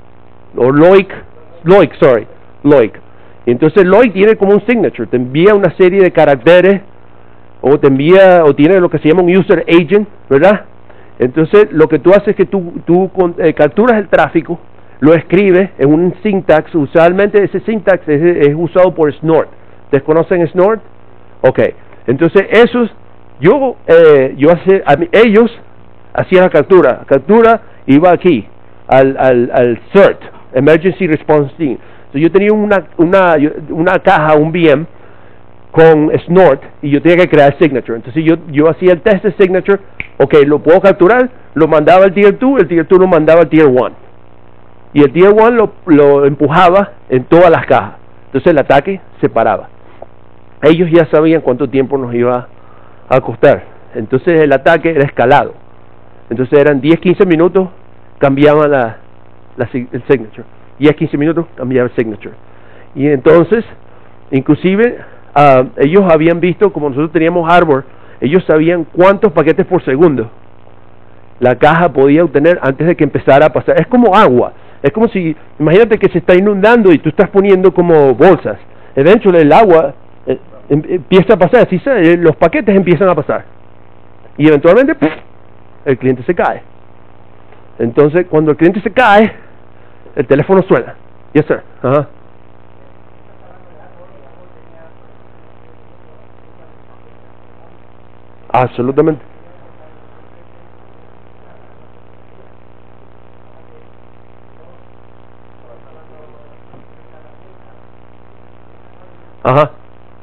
o Loic, Loic, sorry, Loic. Y entonces Loic tiene como un signature, te envía una serie de caracteres, o te envía, o tiene lo que se llama un user agent, ¿verdad? Entonces lo que tú haces es que tú, tú eh, capturas el tráfico, lo escribes en un syntax, usualmente ese syntax es, es usado por Snort. ¿Ustedes conocen Snort? Ok, entonces esos, yo, eh, yo hace, a mí, ellos hacían la captura, captura iba aquí, al, al, al C E R T, Emergency Response Team. Entonces yo tenía una, una, una caja, un V M, con Snort, y yo tenía que crear Signature. Entonces yo, yo hacía el test de Signature, ok, lo puedo capturar, lo mandaba al Tier dos, el Tier dos lo mandaba al Tier uno. Y el Tier uno lo, lo empujaba en todas las cajas. Entonces el ataque se paraba. Ellos ya sabían cuánto tiempo nos iba a costar. Entonces el ataque era escalado. Entonces eran diez, quince minutos, cambiaban la, la, el Signature. diez, quince minutos, cambiaba el Signature. Y entonces, inclusive, uh, ellos habían visto, como nosotros teníamos hardware, ellos sabían cuántos paquetes por segundo la caja podía obtener antes de que empezara a pasar. Es como agua. Es como si, imagínate que se está inundando y tú estás poniendo como bolsas. Eventualmente el agua eh, em, empieza a pasar, así se, los paquetes empiezan a pasar. Y eventualmente, ¡puf!, el cliente se cae. Entonces, cuando el cliente se cae, el teléfono suena. Yes, sir. Ajá. Absolutamente. Ajá.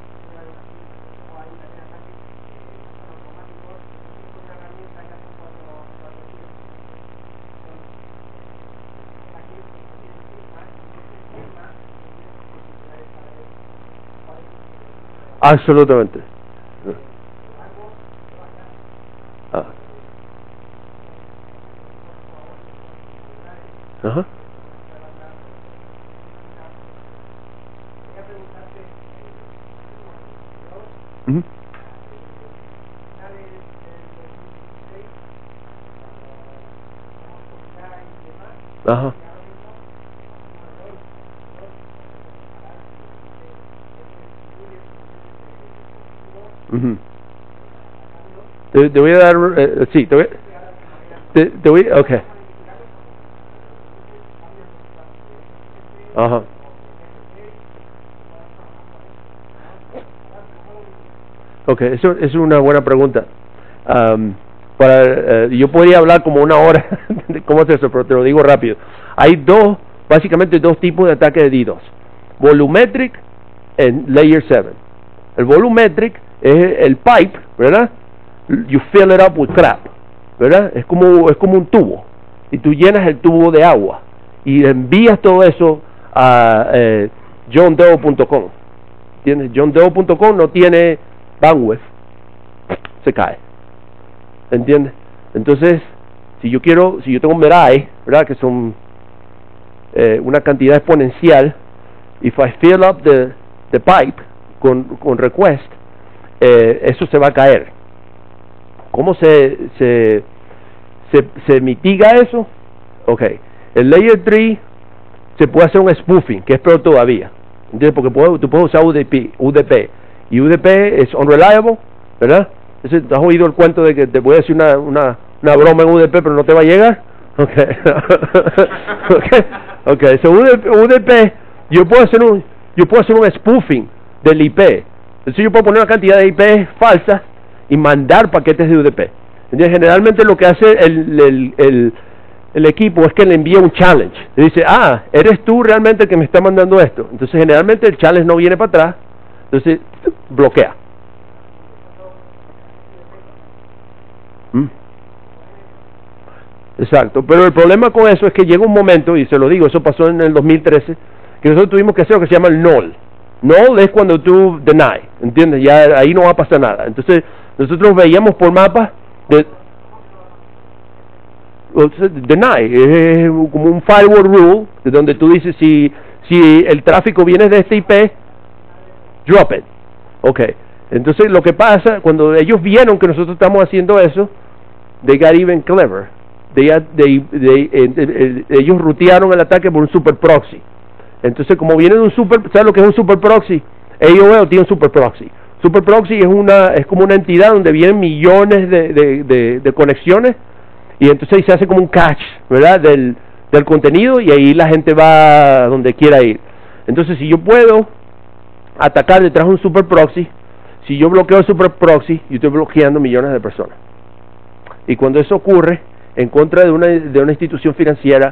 Absolutamente. Ah. Ajá. Uh-huh. Ajá. Uh-huh. Te, te voy a dar, eh, sí, te voy, te, te voy, okay. Ajá. Ok, eso, eso es una buena pregunta. Um, para, uh, yo podría hablar como una hora de cómo es eso, pero te lo digo rápido. Hay dos, básicamente dos tipos de ataque de DDoS. Volumetric en Layer siete. El volumetric es el pipe, ¿verdad? You fill it up with crap, ¿verdad? Es como, es como un tubo. Y tú llenas el tubo de agua. Y envías todo eso a eh, john doe punto com. ¿Entiendes? john doe punto com no tiene bandwidth, se cae. ¿Entiendes? Entonces, si yo quiero, si yo tengo Mirai, ¿verdad? Que son eh, una cantidad exponencial, if I fill up the, the pipe con, con request, eh, eso se va a caer. ¿Cómo se, se, se, se mitiga eso? Ok, el Layer tres se puede hacer un spoofing, que es peor todavía. ¿Entiendes? Porque puedo, tú puedes usar U D P, U D P. Y U D P es unreliable, ¿verdad? Entonces, ¿has oído el cuento de que te voy a decir una, una, una broma en U D P, pero no te va a llegar? Ok. ok, okay. So, U D P, yo puedo hacer un, yo puedo hacer un spoofing del I P. Entonces, yo puedo poner una cantidad de I P falsas y mandar paquetes de U D P. Entonces, generalmente lo que hace el, el, el, el equipo es que le envía un challenge. Le dice, ah, ¿eres tú realmente el que me está mandando esto? Entonces, generalmente el challenge no viene para atrás. Entonces, bloquea. ¿Mm? Exacto, pero el problema con eso es que llega un momento, y se lo digo, eso pasó en el dos mil trece, que nosotros tuvimos que hacer lo que se llama el null. Null es cuando tú deny, ¿entiendes? Ya ahí no va a pasar nada. Entonces, nosotros veíamos por mapas de, deny, es como un firewall rule, de donde tú dices si, si el tráfico viene de este I P, drop it. Ok, entonces lo que pasa, cuando ellos vieron que nosotros estamos haciendo eso, they got even clever. They, they, they, eh, eh, ellos rutearon el ataque por un super proxy. Entonces, como viene de un super, ¿sabes lo que es un super proxy? A O L tiene un super proxy. Super proxy es una, es como una entidad donde vienen millones de, de, de, de conexiones, y entonces se hace como un cache, ¿verdad? Del, del contenido, y ahí la gente va a donde quiera ir. Entonces, si yo puedo atacar detrás de un super proxy, si yo bloqueo el super proxy, yo estoy bloqueando millones de personas. Y cuando eso ocurre en contra de una, de una institución financiera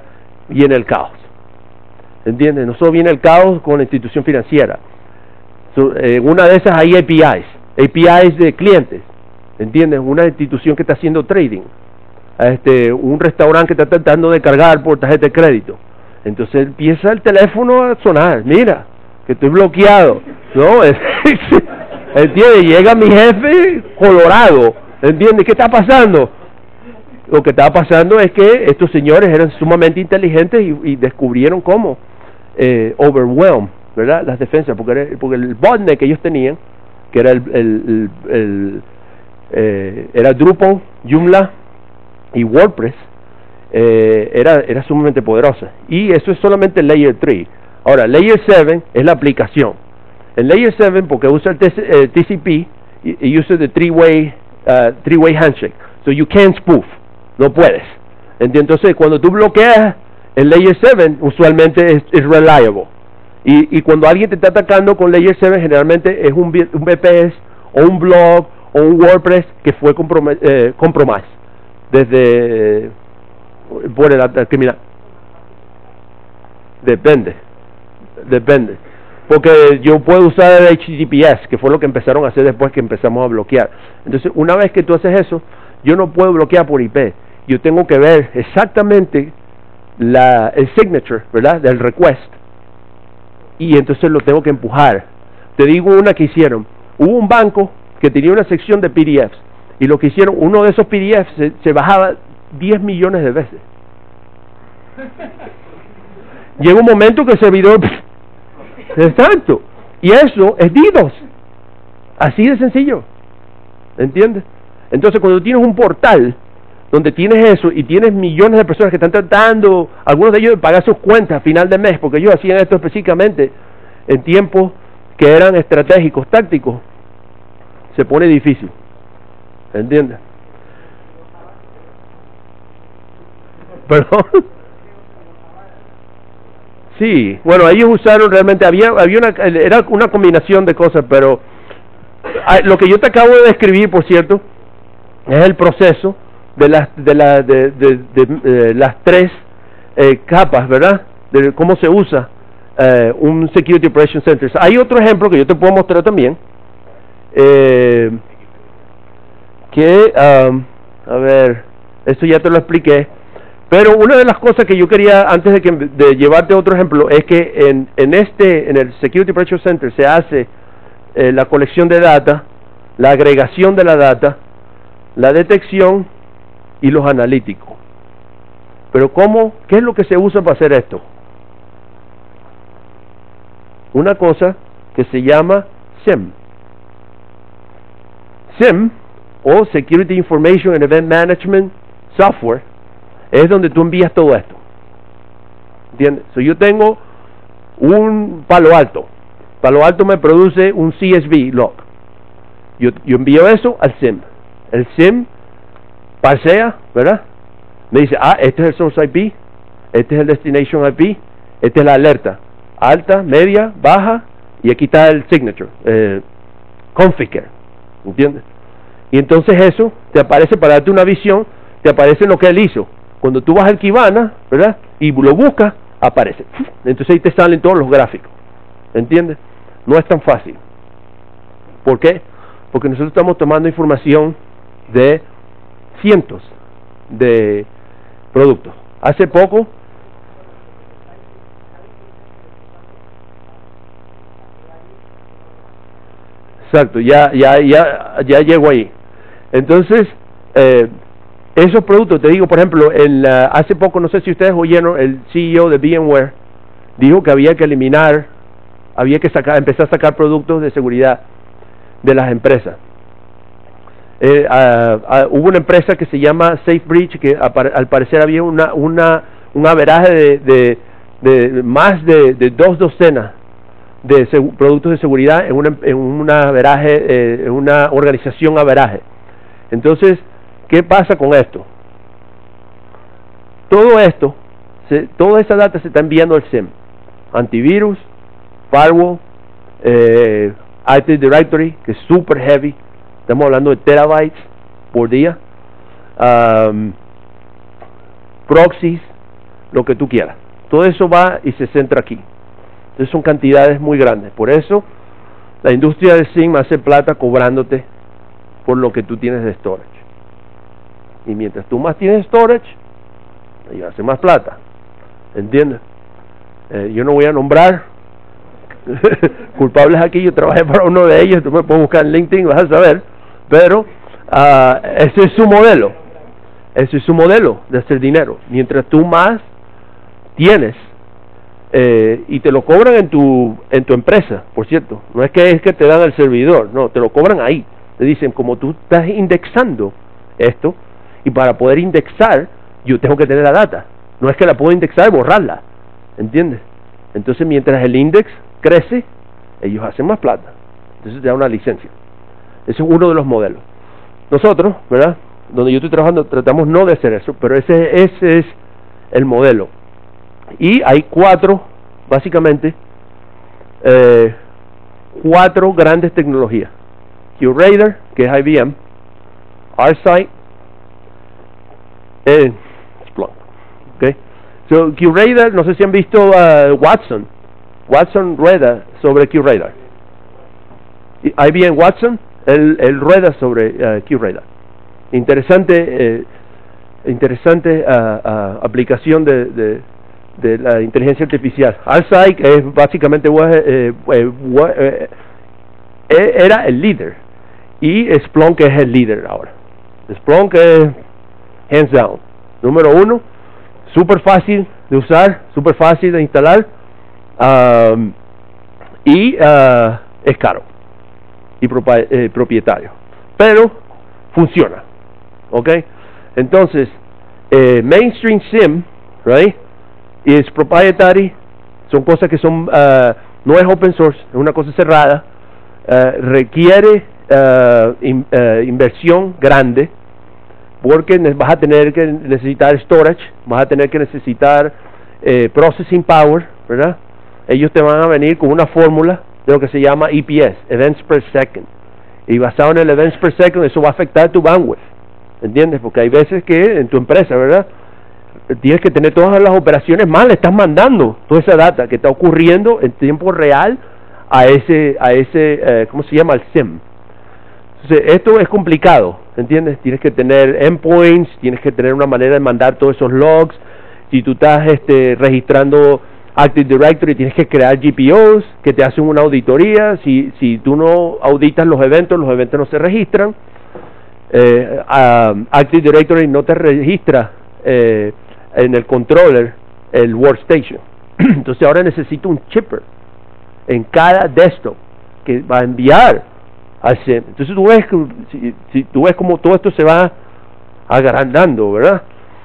viene el caos. ¿Entiendes? No solo viene el caos con la institución financiera. So, eh, una de esas hay A P Is, A P Is de clientes. ¿Entiendes? Una institución que está haciendo trading. Este, un restaurante que está tratando de cargar por tarjeta de crédito. Entonces empieza el teléfono a sonar. Mira, que estoy bloqueado. No, es, ¿entiendes? Llega mi jefe colorado. ¿Entiendes? ¿Qué está pasando? Lo que estaba pasando es que estos señores eran sumamente inteligentes y, y descubrieron cómo eh, overwhelm, ¿verdad? Las defensas, porque, era, porque el botnet que ellos tenían, que era el, el, el, el eh, era Drupal, Joomla y WordPress, eh, era, era sumamente poderosa. Y eso es solamente el Layer tres. Ahora, Layer siete es la aplicación. El Layer siete, porque usa el T C P y, y usa el three-way uh, three-way handshake. So you can't spoof. No puedes. Entonces, cuando tú bloqueas el Layer siete, usualmente es, es reliable. Y, y cuando alguien te está atacando con Layer siete, generalmente es un, un V P S o un blog o un WordPress que fue compromise, eh, compromise desde eh, por el criminal. Depende. Depende. Porque yo puedo usar el H T T P S, que fue lo que empezaron a hacer después que empezamos a bloquear. Entonces, una vez que tú haces eso, yo no puedo bloquear por I P. Yo tengo que ver exactamente la, el signature, ¿verdad?, del request. Y entonces lo tengo que empujar. Te digo una que hicieron. Hubo un banco que tenía una sección de P D Fs. Y lo que hicieron, uno de esos P D Fs se, se bajaba diez millones de veces. Llega un momento que el servidor... Exacto. Y eso es DDoS. Así de sencillo. ¿Entiendes? Entonces, cuando tienes un portal donde tienes eso y tienes millones de personas que están tratando, algunos de ellos, de pagar sus cuentas a final de mes, porque ellos hacían esto específicamente en tiempos que eran estratégicos, tácticos, se pone difícil. ¿Entiendes? ¿Perdón? Sí, bueno, ellos usaron realmente, había, había una, era una combinación de cosas, pero lo que yo te acabo de describir, por cierto, es el proceso de las de, la, de, de, de, de las tres eh, capas, ¿verdad? De cómo se usa eh, un Security Operations Center. Hay otro ejemplo que yo te puedo mostrar también, eh, que, um, a ver, esto ya te lo expliqué, pero una de las cosas que yo quería, antes de, que, de llevarte a otro ejemplo, es que en, en este, en el Security Operations Center se hace eh, la colección de data, la agregación de la data, la detección y los analíticos. Pero ¿cómo? ¿Qué es lo que se usa para hacer esto? Una cosa que se llama S I E M. S I E M, o Security Information and Event Management Software, es donde tú envías todo esto. ¿Entiendes? So, yo tengo un Palo Alto. Palo Alto me produce un C S V log. Yo, yo envío eso al S I E M. El S I E M parsea, ¿verdad? Me dice, ah, este es el source I P, este es el destination I P, esta es la alerta, alta, media, baja, y aquí está el signature, eh, configure, ¿entiendes? Y entonces eso te aparece, para darte una visión, te aparece lo que él hizo. Cuando tú vas al Kibana, ¿verdad?, y lo buscas, aparece. Entonces ahí te salen todos los gráficos, ¿entiendes? No es tan fácil. ¿Por qué? Porque nosotros estamos tomando información de cientos de productos. Hace poco, exacto, ya ya ya ya llego ahí. Entonces, eh, esos productos, te digo, por ejemplo, el, uh, hace poco, no sé si ustedes oyeron, el C E O de VMware dijo que había que eliminar, había que sacar, empezar a sacar productos de seguridad de las empresas. Eh, uh, uh, hubo una empresa que se llama SafeBridge, que al parecer había una, una un averaje de, de, de más de, de dos docenas de productos de seguridad en una, en una averaje, eh, en una organización averaje. Entonces, ¿qué pasa con esto? Todo esto, se, toda esa data se está enviando al S I E M. Antivirus, firewall, eh, Active Directory, que es super heavy. Estamos hablando de terabytes por día. Um, proxies, lo que tú quieras. Todo eso va y se centra aquí. Entonces son cantidades muy grandes. Por eso la industria del zinc hace plata cobrándote por lo que tú tienes de storage. Y mientras tú más tienes storage, ellos hacen más plata. ¿Entiendes? Eh, yo no voy a nombrar culpables aquí. Yo trabajé para uno de ellos. Tú me puedes buscar en LinkedIn, vas a saber. Pero uh, ese es su modelo. Ese es su modelo de hacer dinero. Mientras tú más tienes, eh, y te lo cobran en tu en tu empresa, por cierto. No es que es que te dan el servidor, no, te lo cobran ahí. Te dicen, como tú estás indexando esto, y para poder indexar, yo tengo que tener la data. No es que la puedo indexar y borrarla, ¿entiendes? Entonces, mientras el index crece, ellos hacen más plata. Entonces te da una licencia. Ese es uno de los modelos. Nosotros, ¿verdad?, donde yo estoy trabajando, tratamos no de hacer eso, pero ese, ese es el modelo. Y hay cuatro, básicamente, eh, cuatro grandes tecnologías. QRadar, que es I B M, R-Site, eh, Splunk. Okay. So, QRadar, no sé si han visto uh, Watson. Watson rueda sobre QRadar. I B M Watson, él, él rueda sobre uh, QRadar. Interesante, eh, interesante uh, uh, aplicación de, de, de la inteligencia artificial. R-Site es básicamente eh, eh, eh, era el líder, y Splunk es el líder ahora. Splunk es hands down, número uno, súper fácil de usar, súper fácil de instalar, um, y uh, es caro y eh, propietario, pero funciona. ¿Ok? Entonces, eh, Mainstream SIEM, right, es proprietary, son cosas que son, uh, no es open source, es una cosa cerrada, uh, requiere uh, in, uh, inversión grande, porque vas a tener que necesitar storage, vas a tener que necesitar eh, processing power, ¿verdad? Ellos te van a venir con una fórmula de lo que se llama E P S, Events Per Second, y basado en el Events Per Second, eso va a afectar tu bandwidth. ¿Entiendes? Porque hay veces que en tu empresa, ¿verdad?, tienes que tener todas las operaciones mal, le estás mandando toda esa data que está ocurriendo en tiempo real a ese, a ese eh, ¿cómo se llama? Al SIEM. Entonces, esto es complicado, ¿entiendes? Tienes que tener endpoints, tienes que tener una manera de mandar todos esos logs. Si tú estás este, registrando Active Directory, tienes que crear G P Os que te hacen una auditoría. Si, si tú no auditas los eventos, los eventos no se registran. Eh, uh, Active Directory no te registra eh, en el controller el workstation. Entonces ahora necesito un chipper en cada desktop que va a enviar al SIEM. Entonces tú ves que, si, si tú ves como todo esto se va agrandando, ¿verdad?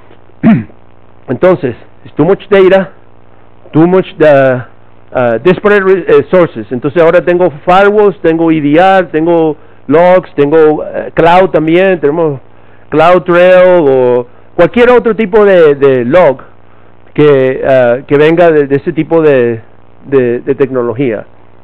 Entonces, it's too much data, too much uh, uh, disparate uh, sources. Entonces ahora tengo firewalls, tengo E D R, tengo logs, tengo uh, cloud también, tenemos CloudTrail o cualquier otro tipo de, de log que, uh, que venga de, de ese tipo de, de, de tecnología.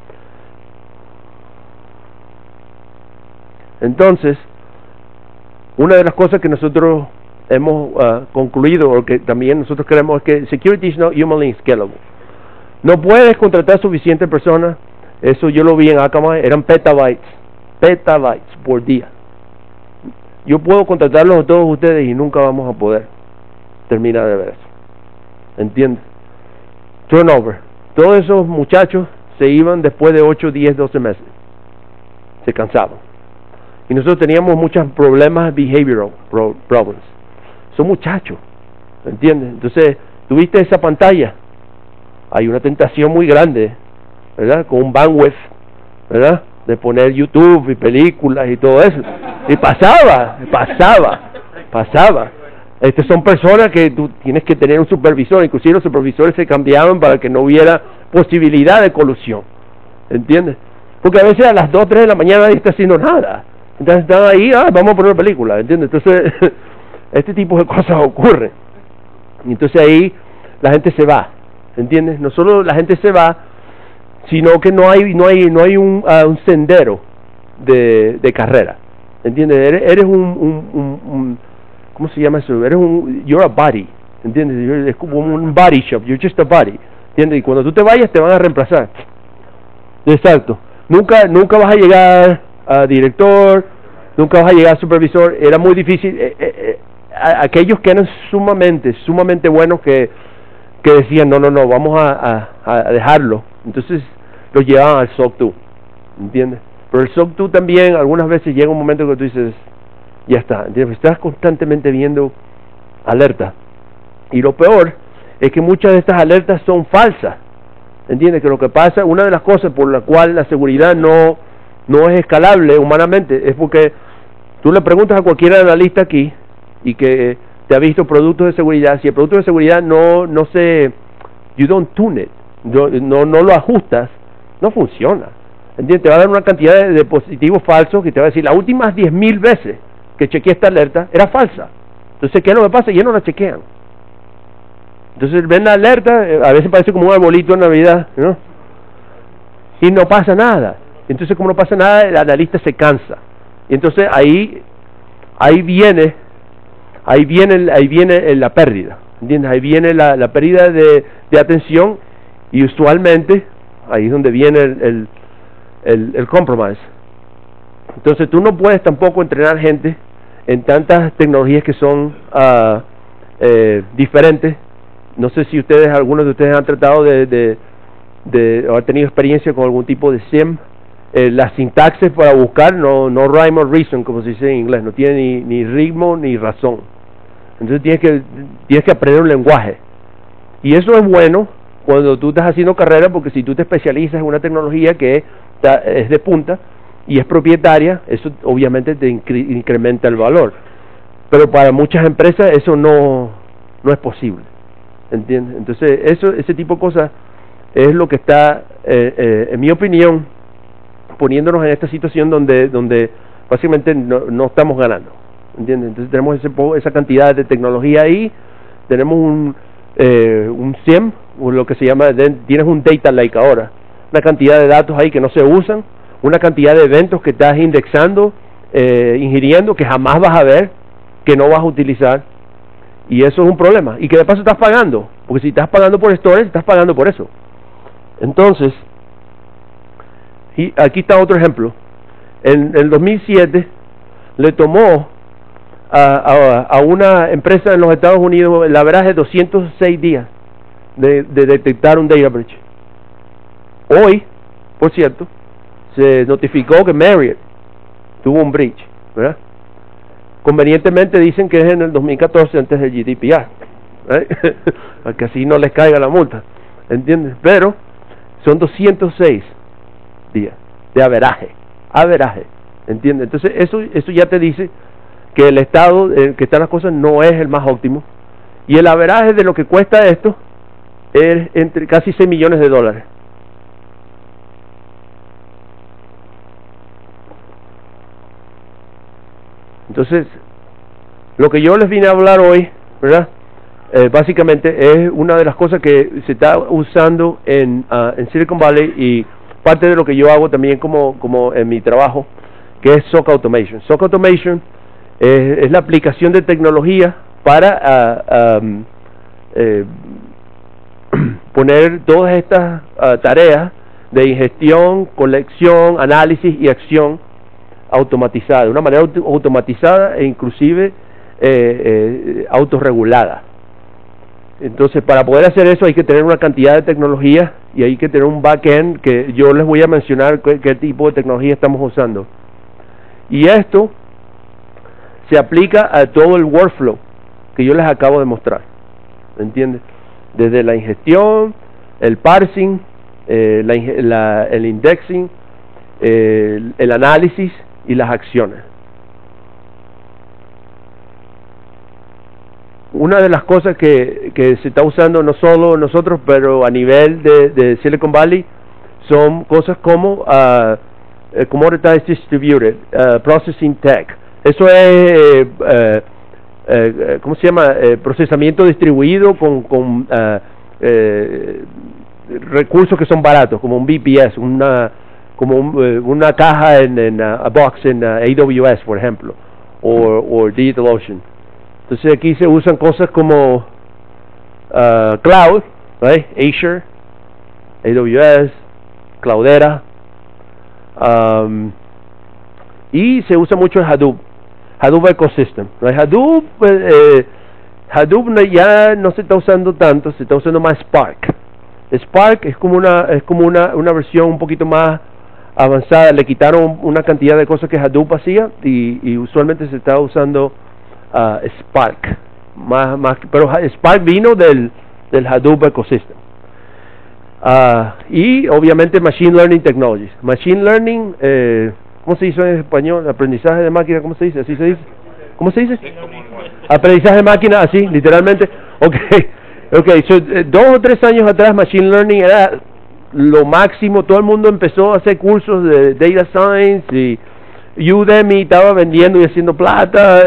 Entonces, una de las cosas que nosotros hemos uh, concluido, o que también nosotros creemos, es que security is not humanly scalable. No puedes contratar suficientes personas. Eso yo lo vi en Akamai, eran petabytes, petabytes por día. Yo puedo contratarlos a todos ustedes y nunca vamos a poder terminar de ver eso. ¿Entiendes? Turnover. Todos esos muchachos se iban después de ocho, diez, doce meses. Se cansaban. Y nosotros teníamos muchos problemas behavioral problems. Son muchachos, ¿entiendes? Entonces, ¿tuviste esa pantalla? Hay una tentación muy grande, ¿verdad? Con un bandwidth, ¿verdad? De poner YouTube y películas y todo eso. Y pasaba, pasaba, pasaba. Estas son personas que tú tienes que tener un supervisor. Inclusive los supervisores se cambiaban para que no hubiera posibilidad de colusión, ¿entiendes? Porque a veces a las dos, tres de la mañana nadie está haciendo nada. Entonces están ahí, ah, vamos a poner una película, ¿entiendes? Entonces, este tipo de cosas ocurren. Y entonces ahí la gente se va, ¿entiendes? No solo la gente se va, sino que no hay no hay no hay un, uh, un sendero de, de carrera, ¿entiendes? Eres, eres un, un, un, un, ¿cómo se llama eso? Eres un, you're a body, ¿entiendes? Es como un body shop, you're just a body, ¿entiendes? Y cuando tú te vayas te van a reemplazar. Exacto. Nunca, nunca vas a llegar a director, nunca vas a llegar a supervisor. Era muy difícil. Eh, eh, eh, a, aquellos que eran sumamente, sumamente buenos que, que decían, no, no, no, vamos a, a, a dejarlo. Entonces los llevaban al S O C dos, ¿entiendes? Pero el S O C dos también, algunas veces llega un momento que tú dices, ya está, ¿entiendes? Estás constantemente viendo alertas. Y lo peor es que muchas de estas alertas son falsas. ¿Entiendes? Que lo que pasa, una de las cosas por la cual la seguridad no, no es escalable humanamente, es porque tú le preguntas a cualquier analista aquí y que te ha visto productos de seguridad, si el producto de seguridad no, no se, you don't tune it, no, no, no lo ajustas, no funciona. ¿Entiendes? Te va a dar una cantidad de dispositivos falsos que te va a decir, las últimas diez mil veces que chequeé esta alerta era falsa. Entonces, ¿qué es lo que pasa? Ya no la chequean. Entonces ven la alerta, a veces parece como un arbolito en Navidad, ¿no? Y no pasa nada. Entonces como no pasa nada, el analista se cansa. Y entonces ahí, ahí viene, ahí viene, ahí viene la pérdida, ¿entiendes? Ahí viene la, la pérdida de, de atención y usualmente ahí es donde viene el, el, el, el compromise. Entonces tú no puedes tampoco entrenar gente en tantas tecnologías que son uh, eh, diferentes. No sé si ustedes, algunos de ustedes han tratado de, de, de o han tenido experiencia con algún tipo de S I E M. Eh, la sintaxis para buscar, no, no rhyme or reason, como se dice en inglés, no tiene ni, ni ritmo ni razón. Entonces tienes que, tienes que aprender un lenguaje. Y eso es bueno cuando tú estás haciendo carrera, porque si tú te especializas en una tecnología que está, es de punta y es propietaria, eso obviamente te incre, incrementa el valor. Pero para muchas empresas eso no, no es posible. ¿Entiendes? Entonces eso, ese tipo de cosas es lo que está, eh, eh, en mi opinión, poniéndonos en esta situación donde donde básicamente no, no estamos ganando. ¿Entiendes? Entonces tenemos ese, esa cantidad de tecnología ahí, tenemos un, eh, un S I E M, o lo que se llama, tienes un data lake ahora, una cantidad de datos ahí que no se usan, una cantidad de eventos que estás indexando, eh, ingiriendo, que jamás vas a ver, que no vas a utilizar. Y eso es un problema. Y que de paso estás pagando. Porque si estás pagando por storage, estás pagando por eso. Entonces, y aquí está otro ejemplo. En el dos mil siete le tomó a, a, a una empresa en los Estados Unidos el average de doscientos seis días de, de detectar un data breach. Hoy, por cierto, se notificó que Marriott tuvo un breach, ¿verdad? Convenientemente dicen que es en el dos mil catorce, antes del G D P R, ¿eh? Para que así no les caiga la multa, ¿entiendes? Pero son doscientos seis días de averaje, averaje, ¿entiendes? Entonces eso, eso ya te dice que el estado en que están las cosas no es el más óptimo, y el averaje de lo que cuesta esto es entre casi seis millones de dólares. Entonces, lo que yo les vine a hablar hoy, ¿verdad? Eh, básicamente es una de las cosas que se está usando en, uh, en Silicon Valley, y parte de lo que yo hago también como, como en mi trabajo, que es S O C Automation. S O C Automation es, es la aplicación de tecnología para uh, um, eh, poner todas estas uh, tareas de ingestión, colección, análisis y acción automatizada, de una manera auto automatizada e inclusive eh, eh, autorregulada. Entonces, para poder hacer eso hay que tener una cantidad de tecnología y hay que tener un backend que yo les voy a mencionar qué, qué tipo de tecnología estamos usando. Y esto se aplica a todo el workflow que yo les acabo de mostrar, ¿entiendes? Desde la ingestión, el parsing, eh, la, la, el indexing, eh, el, el análisis y las acciones. Una de las cosas que, que se está usando no solo nosotros, pero a nivel de, de Silicon Valley, son cosas como uh, Commoditized Distributed, uh, Processing Tech. Eso es, uh, uh, ¿cómo se llama? Uh, procesamiento distribuido con, con uh, uh, recursos que son baratos, como un V P S, una, como un, uh, una caja en, en uh, a box en uh, A W S, por ejemplo, o DigitalOcean. Entonces aquí se usan cosas como uh, cloud, right? Azure, A W S, Cloudera, um, y se usa mucho el Hadoop, Hadoop Ecosystem. Right? Hadoop, eh, Hadoop no, ya no se está usando tanto, se está usando más Spark. Spark es como una es como una, una versión un poquito más avanzada. Le quitaron una cantidad de cosas que Hadoop hacía y, y usualmente se está usando uh, Spark. Más, más, pero Spark vino del, del Hadoop Ecosystem. Uh, y obviamente Machine Learning Technologies. Machine Learning, eh, ¿cómo se dice en español? Aprendizaje de máquina, ¿cómo se dice? ¿Así se dice? ¿Cómo se dice? Aprendizaje de máquina, así, literalmente. Ok, okay. So, eh, dos o tres años atrás Machine Learning era lo máximo. Todo el mundo empezó a hacer cursos de Data Science y Udemy estaba vendiendo y haciendo plata.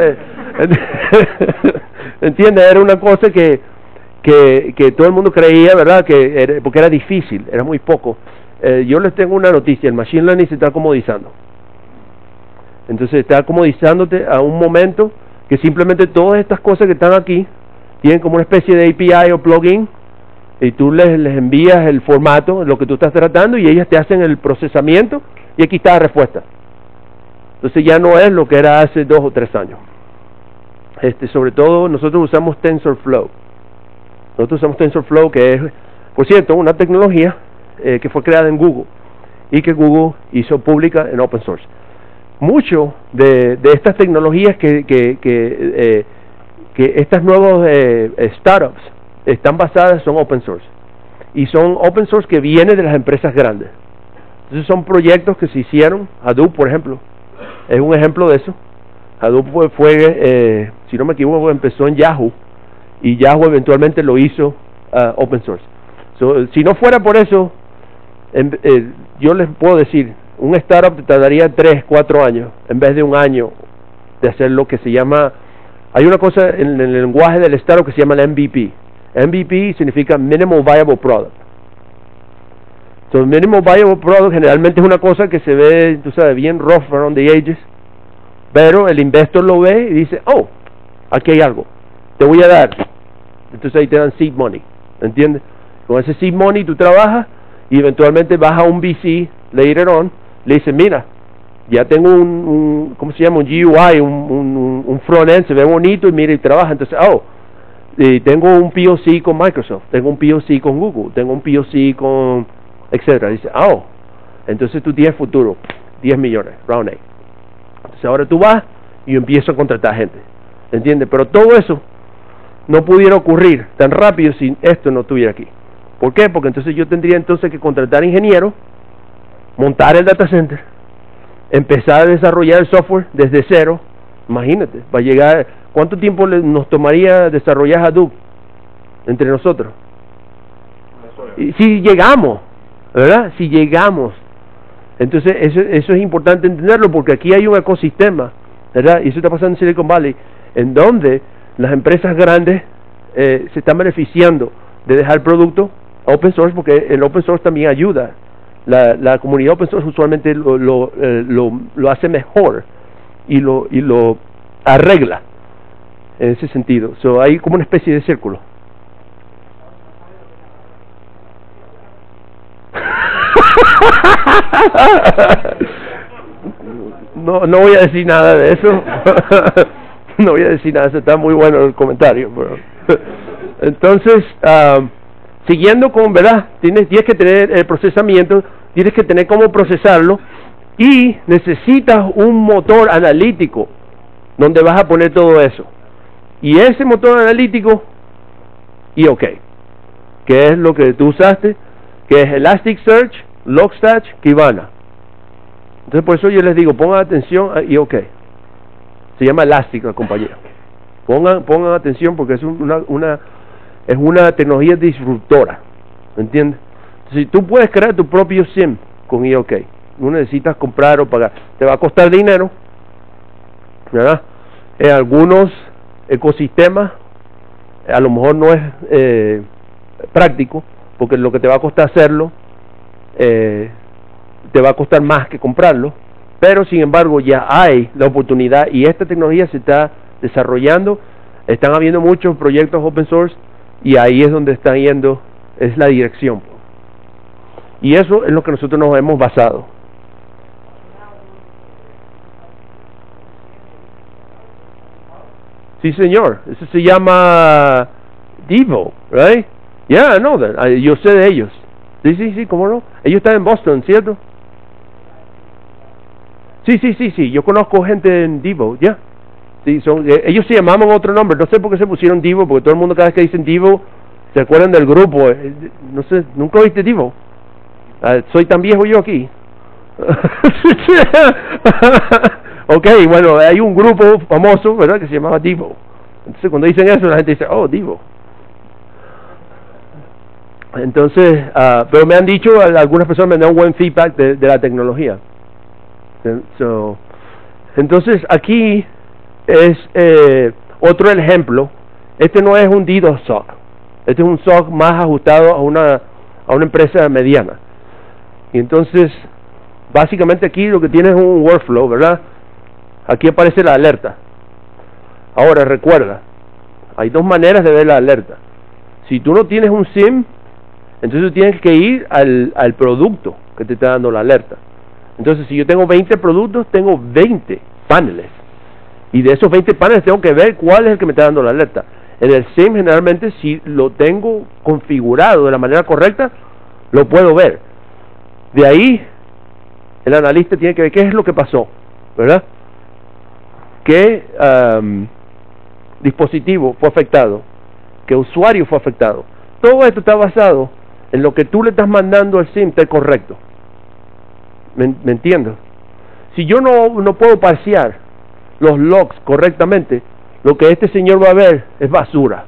¿Entiendes? Era una cosa que, que, que todo el mundo creía, ¿verdad? Que era, porque era difícil, era muy poco. Eh, yo les tengo una noticia, el Machine Learning se está comodizando. Entonces está comodizándote a un momento que simplemente todas estas cosas que están aquí tienen como una especie de A P I o plugin y tú les, les envías el formato, lo que tú estás tratando y ellas te hacen el procesamiento y aquí está la respuesta. Entonces ya no es lo que era hace dos o tres años. Este, sobre todo nosotros usamos TensorFlow. Nosotros usamos TensorFlow, que es, por cierto, una tecnología eh, que fue creada en Google y que Google hizo pública en open source. Mucho de, de estas tecnologías que, que, que, eh, que estas nuevas eh, startups están basadas son open source. Y son open source que vienen de las empresas grandes. Entonces son proyectos que se hicieron. Hadoop, por ejemplo, es un ejemplo de eso. Hadoop fue, fue eh, si no me equivoco, empezó en Yahoo y Yahoo eventualmente lo hizo uh, open source. So, si no fuera por eso, en, eh, yo les puedo decir, un startup te tardaría tres, cuatro años en vez de un año de hacer lo que se llama, hay una cosa en, en el lenguaje del startup que se llama el M V P. M V P significa Minimal Viable Product. So, Minimal Viable Product generalmente es una cosa que se ve, tú sabes, bien rough around the edges, pero el investor lo ve y dice, oh, aquí hay algo, te voy a dar. Entonces ahí te dan seed money, ¿entiendes? Con ese seed money tú trabajas y eventualmente vas a un V C later on, le dices, mira, ya tengo un, un ¿cómo se llama? Un G U I, un, un, un front-end, se ve bonito y mira y trabaja. Entonces, oh, y tengo un P O C con Microsoft, tengo un P O C con Google, tengo un P O C con, etcétera. Dice, oh, entonces tú tienes futuro, diez millones, round A. Entonces ahora tú vas y yo empiezo a contratar gente, ¿entiendes? Pero todo eso no pudiera ocurrir tan rápido si esto no estuviera aquí. ¿Por qué? Porque entonces yo tendría entonces que contratar ingenieros, montar el data center, empezar a desarrollar el software desde cero. Imagínate, va a llegar, ¿cuánto tiempo le, nos tomaría desarrollar Hadoop entre nosotros? Y si llegamos, ¿verdad? Si llegamos. Entonces eso, eso es importante entenderlo porque aquí hay un ecosistema, ¿verdad? Y eso está pasando en Silicon Valley, en donde las empresas grandes eh, se están beneficiando de dejar producto open source porque el open source también ayuda. La, la comunidad open source usualmente lo, lo, eh, lo, lo hace mejor y lo, y lo arregla en ese sentido. So, hay como una especie de círculo. No, no voy a decir nada de eso. No voy a decir nada, está muy bueno el comentario. Pero. Entonces, uh, siguiendo con, ¿verdad? Tienes, tienes que tener el procesamiento, tienes que tener cómo procesarlo y necesitas un motor analítico donde vas a poner todo eso. Y ese motor analítico, y ok, que es lo que tú usaste, que es Elasticsearch, Logstash, Kibana. Entonces por eso yo les digo, pongan atención a I O K. Se llama Elastic la compañía. Pongan, pongan atención porque es una, una, es una tecnología disruptora. ¿Entiendes? Entonces, si tú puedes crear tu propio S I M con I O K, no necesitas comprar o pagar. Te va a costar dinero, ¿verdad? En algunos ecosistemas a lo mejor no es eh, práctico, porque lo que te va a costar hacerlo eh, te va a costar más que comprarlo, pero sin embargo ya hay la oportunidad y esta tecnología se está desarrollando. Están habiendo muchos proyectos open source y ahí es donde está yendo, es la dirección. Y eso es lo que nosotros nos hemos basado. Sí, señor. Eso se llama Devo, right? Yeah, I know that. I, yo sé de ellos. Sí, sí, sí, ¿cómo no? Ellos están en Boston, ¿cierto? Sí, sí, sí, sí. Yo conozco gente en Devo, ya. Yeah. Sí, son, eh, ellos se llamaban otro nombre. No sé por qué se pusieron Devo, porque todo el mundo cada vez que dicen Devo se acuerdan del grupo. Eh, no sé, ¿nunca oíste Devo? Uh, soy tan viejo yo aquí. Ok, bueno, hay un grupo famoso, ¿verdad?, que se llamaba Devo. Entonces cuando dicen eso la gente dice, oh, Devo. Entonces, uh, pero me han dicho, algunas personas me dan buen feedback de, de la tecnología. So, entonces aquí es eh, otro ejemplo. Este no es un DDoS S O C. Este es un S O C más ajustado a una, a una empresa mediana. Y entonces, básicamente aquí lo que tiene es un workflow, ¿verdad? Aquí aparece la alerta. Ahora, recuerda, hay dos maneras de ver la alerta. Si tú no tienes un SIM, entonces tienes que ir al, al producto que te está dando la alerta. Entonces, si yo tengo veinte productos, tengo veinte paneles. Y de esos veinte paneles tengo que ver cuál es el que me está dando la alerta. En el SIM, generalmente, si lo tengo configurado de la manera correcta, lo puedo ver. De ahí, el analista tiene que ver qué es lo que pasó, ¿verdad? ¿Qué um, dispositivo fue afectado? ¿Qué usuario fue afectado? Todo esto está basado en lo que tú le estás mandando al SIM esté correcto. ¿Me, me entiendes? Si yo no, no puedo parsear los logs correctamente, lo que este señor va a ver es basura.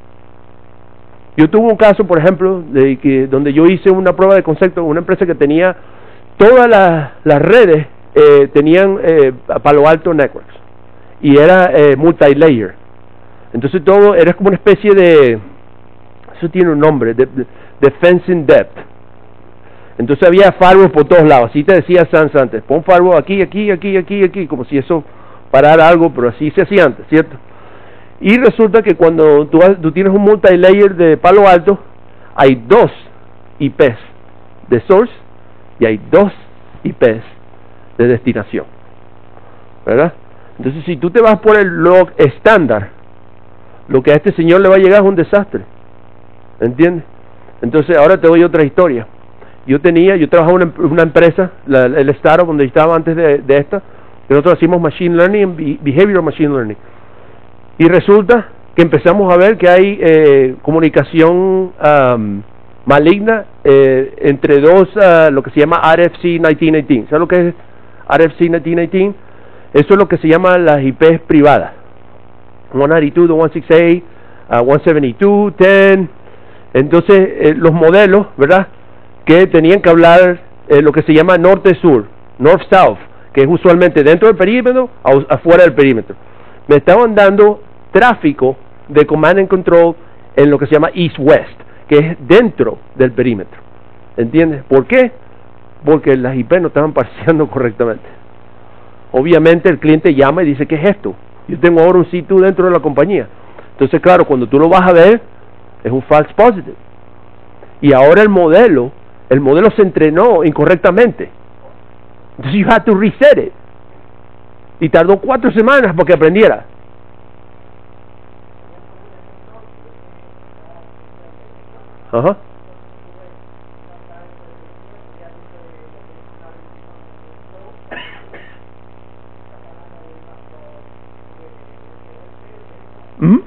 Yo tuve un caso, por ejemplo, de que donde yo hice una prueba de concepto, una empresa que tenía todas las, las redes, eh, tenían eh, Palo Alto Networks, y era eh, multi-layer. Entonces todo era como una especie de, eso tiene un nombre, de, de, de fencing depth. Entonces había firewall por todos lados, así te decía Sans antes, pon firewall aquí, aquí, aquí, aquí, aquí, como si eso parara algo, pero así se hacía antes, ¿cierto? Y resulta que cuando tú, tú tienes un multi-layer de Palo Alto, hay dos I Pes de source y hay dos I Pes de destinación, ¿verdad? Entonces si tú te vas por el log estándar, lo que a este señor le va a llegar es un desastre, ¿entiendes? Entonces ahora te doy otra historia. Yo tenía, yo trabajaba en una, una empresa, la, el startup donde estaba antes de, de esta, que nosotros hacíamos Machine Learning y Behavioral Machine Learning. Y resulta que empezamos a ver que hay eh, comunicación um, maligna eh, entre dos, uh, lo que se llama R F C diecinueve dieciocho. ¿Sabes lo que es R F C diecinueve dieciocho? Eso es lo que se llama las I Pes privadas. ciento noventa y dos, ciento sesenta y ocho, uh, ciento setenta y dos, diez. Entonces, eh, los modelos, ¿verdad?, que tenían que hablar eh, lo que se llama norte-sur, north-south, que es usualmente dentro del perímetro o afuera del perímetro. Me estaban dando tráfico de command and control en lo que se llama east-west, que es dentro del perímetro. ¿Entiendes? ¿Por qué? Porque las I P no estaban parseando correctamente. Obviamente el cliente llama y dice, ¿qué es esto? Yo tengo ahora un C dos dentro de la compañía. Entonces, claro, cuando tú lo vas a ver, es un false positive. Y ahora el modelo, el modelo se entrenó incorrectamente. Entonces you had to reset it. Y tardó cuatro semanas para que aprendiera. Ajá. ¿Mm?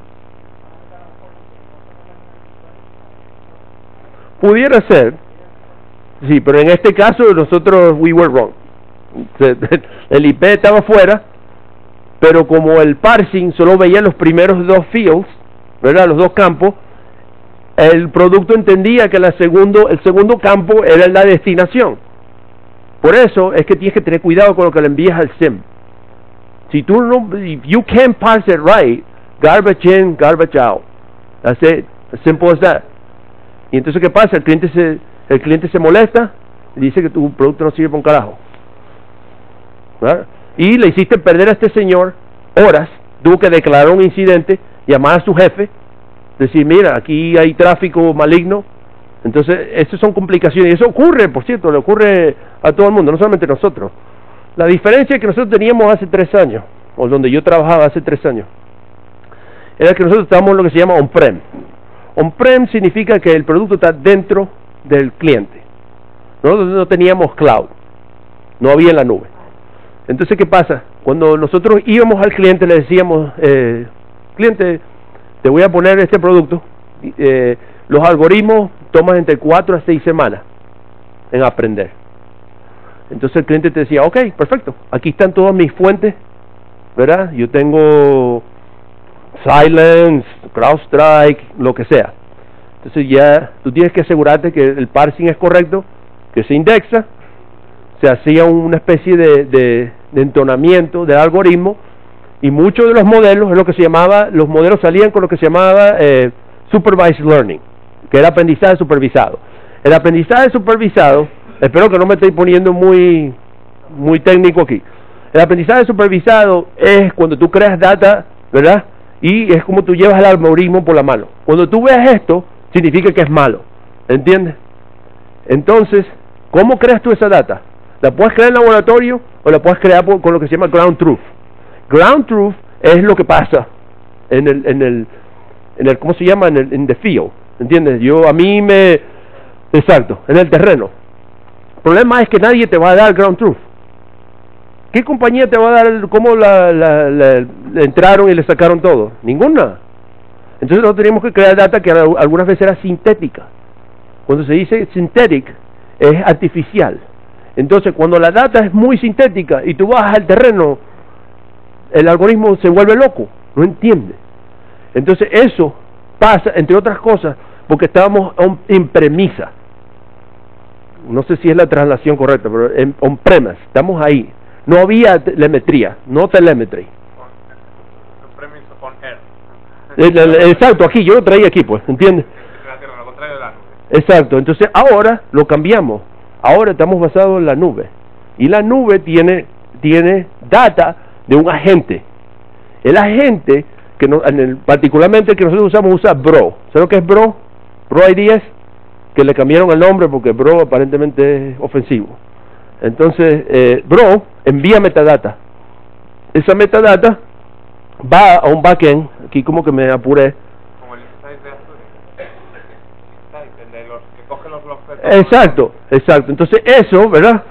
Pudiera ser, sí, pero en este caso nosotros we were wrong. El I P estaba fuera, pero como el parsing solo veía los primeros dos fields, ¿verdad?, los dos campos, el producto entendía que la segundo, el segundo campo era la destinación. Por eso es que tienes que tener cuidado con lo que le envías al SIM. Si tú no, if you can't parse it right, garbage in, garbage out. That's it, as simple as that. Y entonces, ¿qué pasa? El cliente se, el cliente se molesta y dice que tu producto no sirve para un carajo, ¿verdad? Y le hiciste perder a este señor horas, tuvo que declarar un incidente, llamar a su jefe, decir, mira, aquí hay tráfico maligno. Entonces, esas son complicaciones, y eso ocurre, por cierto, le ocurre a todo el mundo, no solamente a nosotros. La diferencia que nosotros teníamos hace tres años, o donde yo trabajaba hace tres años, era que nosotros estábamos en lo que se llama on-prem. On-prem significa que el producto está dentro del cliente. Nosotros no teníamos cloud, no había en la nube. Entonces, ¿qué pasa? Cuando nosotros íbamos al cliente, le decíamos, eh, cliente, te voy a poner este producto, eh, los algoritmos toman entre cuatro a seis semanas en aprender. Entonces el cliente te decía, ok, perfecto, aquí están todas mis fuentes, ¿verdad? Yo tengo Silence, CrowdStrike, lo que sea. Entonces ya tú tienes que asegurarte que el parsing es correcto, que se indexa, se hacía una especie de, de, de entonamiento del algoritmo, y muchos de los modelos, es lo que se llamaba, los modelos salían con lo que se llamaba eh, Supervised Learning, que era aprendizaje supervisado. El aprendizaje supervisado, espero que no me estéis poniendo muy, muy técnico aquí. El aprendizaje supervisado es cuando tú creas data, ¿verdad? Y es como tú llevas el algoritmo por la mano. Cuando tú ves esto, significa que es malo, ¿entiendes? Entonces, ¿cómo creas tú esa data? ¿La puedes crear en laboratorio o la puedes crear por, con lo que se llama ground truth? Ground truth es lo que pasa en el, en el, en el ¿cómo se llama? En el in the field, ¿entiendes? Yo, a mí me, exacto, en el terreno. El problema es que nadie te va a dar ground truth. ¿Qué compañía te va a dar cómo la, la, la, le entraron y le sacaron todo? Ninguna. Entonces nosotros teníamos que crear data que algunas veces era sintética. Cuando se dice synthetic, es artificial. Entonces cuando la data es muy sintética y tú vas al terreno, el algoritmo se vuelve loco, no entiende. Entonces eso pasa, entre otras cosas, porque estábamos on, en premisa. No sé si es la traslación correcta, pero en on premise, estamos ahí. No había telemetría, no telemetry. Exacto, aquí, yo lo traía aquí, pues, ¿entiendes? Exacto, entonces ahora lo cambiamos. Ahora estamos basados en la nube. Y la nube tiene, tiene data de un agente. El agente, que no, en el, particularmente el que nosotros usamos, usa Bro. ¿Sabes lo que es Bro? Bro I D S, que le cambiaron el nombre porque Bro aparentemente es ofensivo. Entonces, eh, Bro envía metadata. Esa metadata va a un backend, aquí como que me apuré. Como el insight de Azure. El de los que coge los logs de todo. Exacto, exacto. Entonces eso, ¿verdad?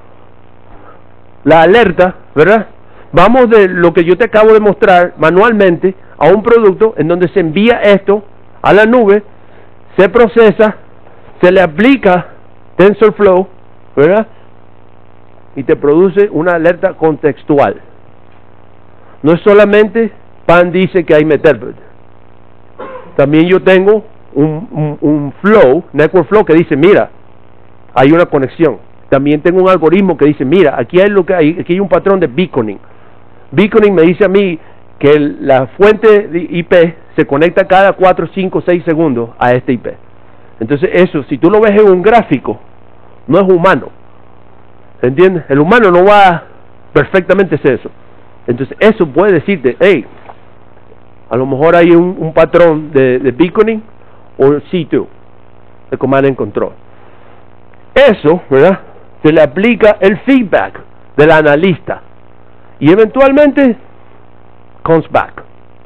La alerta, ¿verdad? Vamos de lo que yo te acabo de mostrar manualmente a un producto en donde se envía esto a la nube, se procesa, se le aplica TensorFlow, ¿verdad? Y te produce una alerta contextual. No es solamente Pan dice que hay Metherpet. También yo tengo un, un, un flow, network flow, que dice, mira, hay una conexión. También tengo un algoritmo que dice, mira, aquí hay lo que hay, aquí hay un patrón de beaconing. Beaconing me dice a mí que el, la fuente de I P se conecta cada cuatro, cinco, seis segundos a este I P. Entonces eso, si tú lo ves en un gráfico, no es humano. ¿Entiendes? El humano no va a perfectamente hacer eso. Entonces eso puede decirte, hey, a lo mejor hay un, un patrón de, de beaconing o C dos, de command and control. Eso, ¿verdad? Se le aplica el feedback del analista y eventualmente comes back.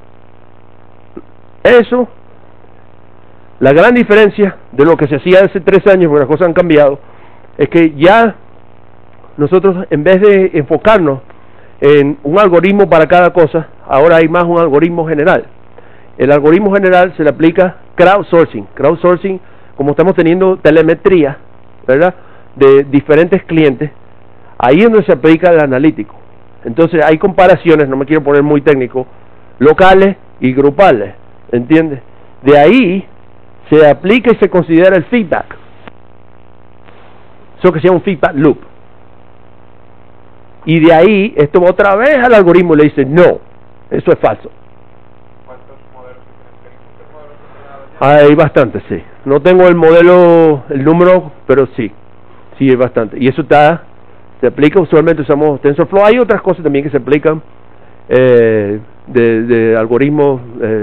Eso, la gran diferencia de lo que se hacía hace tres años, porque las cosas han cambiado, es que ya nosotros, en vez de enfocarnos en un algoritmo para cada cosa, ahora hay más un algoritmo general. El algoritmo general se le aplica crowdsourcing. Crowdsourcing, como estamos teniendo telemetría, ¿verdad?, de diferentes clientes, ahí es donde se aplica el analítico. Entonces hay comparaciones, no me quiero poner muy técnico, locales y grupales, ¿entiendes? De ahí se aplica y se considera el feedback. Eso que se llama un feedback loop. Y de ahí, esto va otra vez al algoritmo y le dice, no, eso es falso. ¿Cuántos modelos tienen? Hay bastantes, sí. No tengo el modelo, el número, pero sí, sí es bastante. Y eso está, se aplica, usualmente usamos TensorFlow. Hay otras cosas también que se aplican, eh, de, de algoritmos, eh,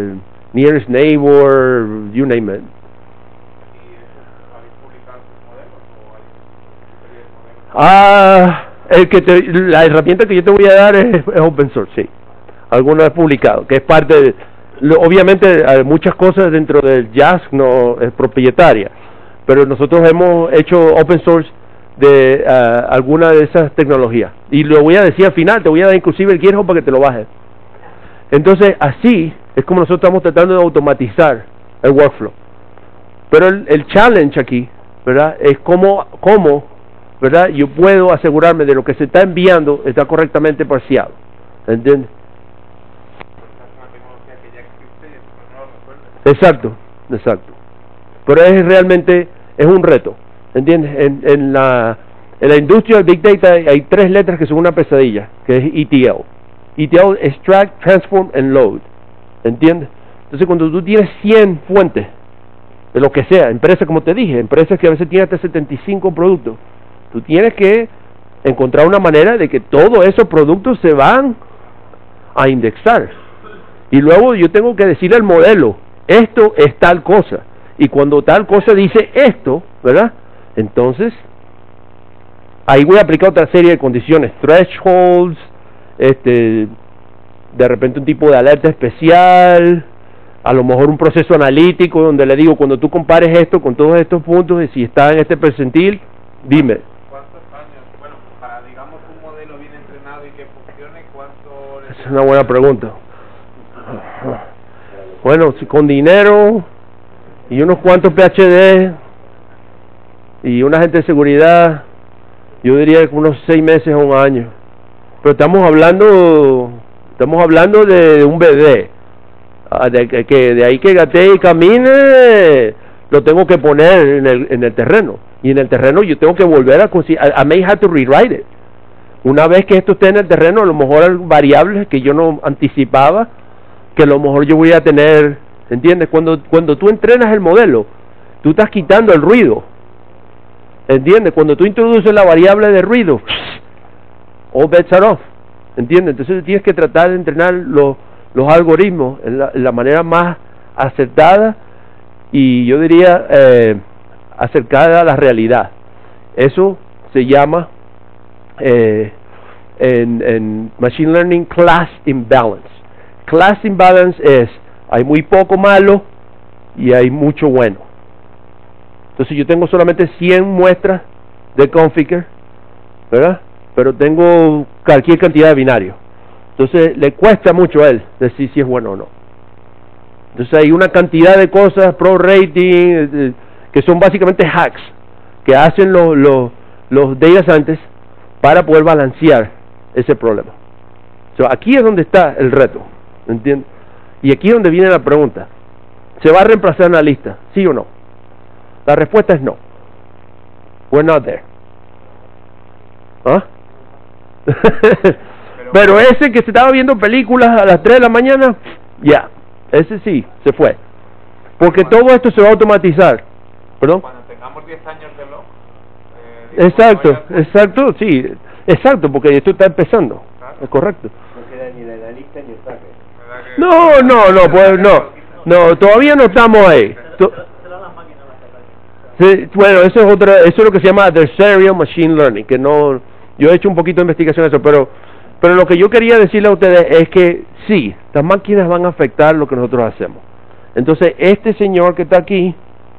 Nearest Neighbor, you name it. ¿Y eso, habéis publicado sus modelos o hay modelos? Ah, el que te, la herramienta que yo te voy a dar es, es open source, sí. Alguno es publicado, que es parte de, lo, obviamente hay muchas cosas dentro del Jazz no es propietaria, pero nosotros hemos hecho open source de uh, alguna de esas tecnologías. Y lo voy a decir al final, te voy a dar inclusive el GitHub para que te lo bajes. Entonces, así es como nosotros estamos tratando de automatizar el workflow. Pero el, el challenge aquí, ¿verdad? Es cómo, cómo, ¿verdad? Yo puedo asegurarme de lo que se está enviando está correctamente parseado. ¿Entiendes? Es una tecnología que ya existe y después no lo resuelve. Exacto, exacto. Pero es realmente, es un reto. ¿Entiendes? En, en, la, en la industria del Big Data hay, hay tres letras que son una pesadilla, que es E T L. E T L, Extract, Transform and Load. ¿Entiendes? Entonces cuando tú tienes cien fuentes, de lo que sea, empresas como te dije, empresas que a veces tienen hasta setenta y cinco productos, tú tienes que encontrar una manera de que todos esos productos se van a indexar. Y luego yo tengo que decirle al modelo, esto es tal cosa. Y cuando tal cosa dice esto, ¿verdad? Entonces, ahí voy a aplicar otra serie de condiciones, thresholds, este, de repente un tipo de alerta especial, a lo mejor un proceso analítico donde le digo, cuando tú compares esto con todos estos puntos, y si está en este percentil, dime. ¿Cuántos años? Bueno, para, digamos, un modelo bien entrenado y que funcione, ¿cuánto? Esa es una buena pregunta. Bueno, si con dinero y unos cuantos P H D y una gente de seguridad, yo diría que unos seis meses o un año. Pero estamos hablando, estamos hablando de un bebé, de que, que de ahí que gatee y camine, lo tengo que poner en el, en el terreno. Y en el terreno yo tengo que volver a considerar, I may have to rewrite it. Una vez que esto esté en el terreno, a lo mejor hay variables que yo no anticipaba, que a lo mejor yo voy a tener, ¿entiendes? Cuando, cuando tú entrenas el modelo, tú estás quitando el ruido, ¿entiendes? Cuando tú introduces la variable de ruido, all bets are off, ¿entiendes? Entonces tienes que tratar de entrenar los, los algoritmos en la, en la manera más acertada y yo diría eh, acercada a la realidad. Eso se llama eh, en, en Machine Learning Class Imbalance. Class Imbalance es, hay muy poco malo y hay mucho bueno. Entonces yo tengo solamente cien muestras de configure, ¿verdad? Pero tengo cualquier cantidad de binarios. Entonces le cuesta mucho a él decir si es bueno o no. Entonces hay una cantidad de cosas, pro rating, eh, que son básicamente hacks que hacen los, los, los data scientists para poder balancear ese problema. So, aquí es donde está el reto, ¿entiendes? Y aquí es donde viene la pregunta. ¿Se va a reemplazar analista? ¿Sí o no? La respuesta es no. We're not there. ¿Ah? Pero ese que se estaba viendo películas a las tres de la mañana, ya, yeah, ese sí, se fue. Porque todo esto se va a automatizar. ¿Perdón? Cuando tengamos diez años de log. Eh, exacto, no exacto, sí, exacto, porque esto está empezando. Claro. Es correcto. No queda ni el analista ni el tracker. No, no, no, pues no. No, todavía no estamos ahí. To sí, bueno, eso es otra, eso es lo que se llama adversarial machine learning, que no, yo he hecho un poquito de investigación en eso, pero pero lo que yo quería decirle a ustedes es que sí, las máquinas van a afectar lo que nosotros hacemos. Entonces, este señor que está aquí,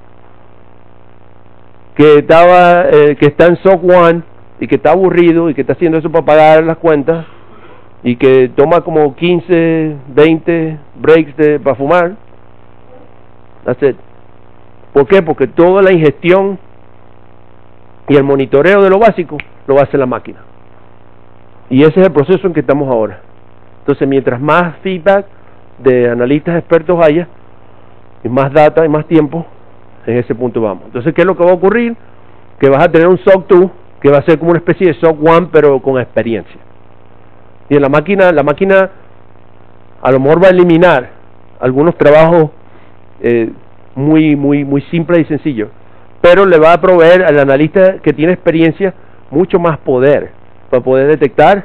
que estaba, eh, que está en S O C uno y que está aburrido y que está haciendo eso para pagar las cuentas y que toma como quince, veinte breaks de, para fumar, that's it. ¿Por qué? Porque toda la ingestión y el monitoreo de lo básico lo va a hacer la máquina. Y ese es el proceso en que estamos ahora. Entonces, mientras más feedback de analistas expertos haya, y más data y más tiempo, en ese punto vamos. Entonces, ¿qué es lo que va a ocurrir? Que vas a tener un S O C dos, que va a ser como una especie de S O C uno, pero con experiencia. Y en la máquina, la máquina a lo mejor va a eliminar algunos trabajos eh, muy, muy, muy simples y sencillos, pero le va a proveer al analista que tiene experiencia mucho más poder para poder detectar.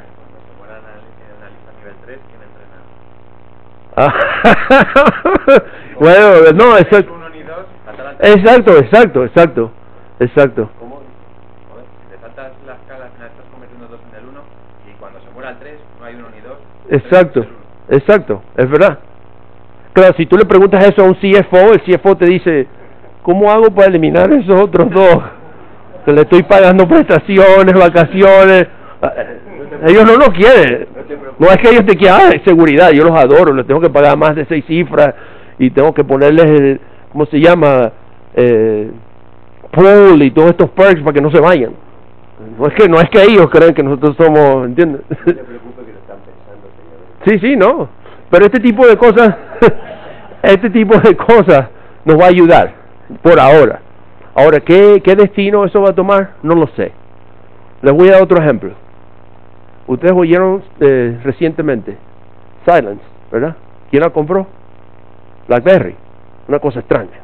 Bueno, no, exacto. uno ni dos. Exacto, exacto, exacto, exacto. ¿Cómo? Joder, si te saltas la escala, al final estás convirtiendo dos en el uno, y cuando se muera el tres, no hay uno ni dos. Exacto, exacto, es verdad. Claro, si tú le preguntas eso a un C F O, el C F O te dice, ¿cómo hago para eliminar esos otros dos? Que le estoy pagando prestaciones, vacaciones. Ellos no lo quieren. No es que ellos te quieran, ah, seguridad, yo los adoro, les tengo que pagar más de seis cifras y tengo que ponerles, el, ¿cómo se llama? Eh, pool y todos estos perks para que no se vayan. No es que no es que ellos creen que nosotros somos, ¿entiendes? No se preocupe que lo están pensando, señor. Sí, sí, no. Pero este tipo de cosas, este tipo de cosas nos va a ayudar por ahora. Ahora, ¿qué, qué destino eso va a tomar? No lo sé. Les voy a dar otro ejemplo. Ustedes oyeron eh, recientemente Silence, ¿verdad? ¿Quién la compró? BlackBerry. Una cosa extraña,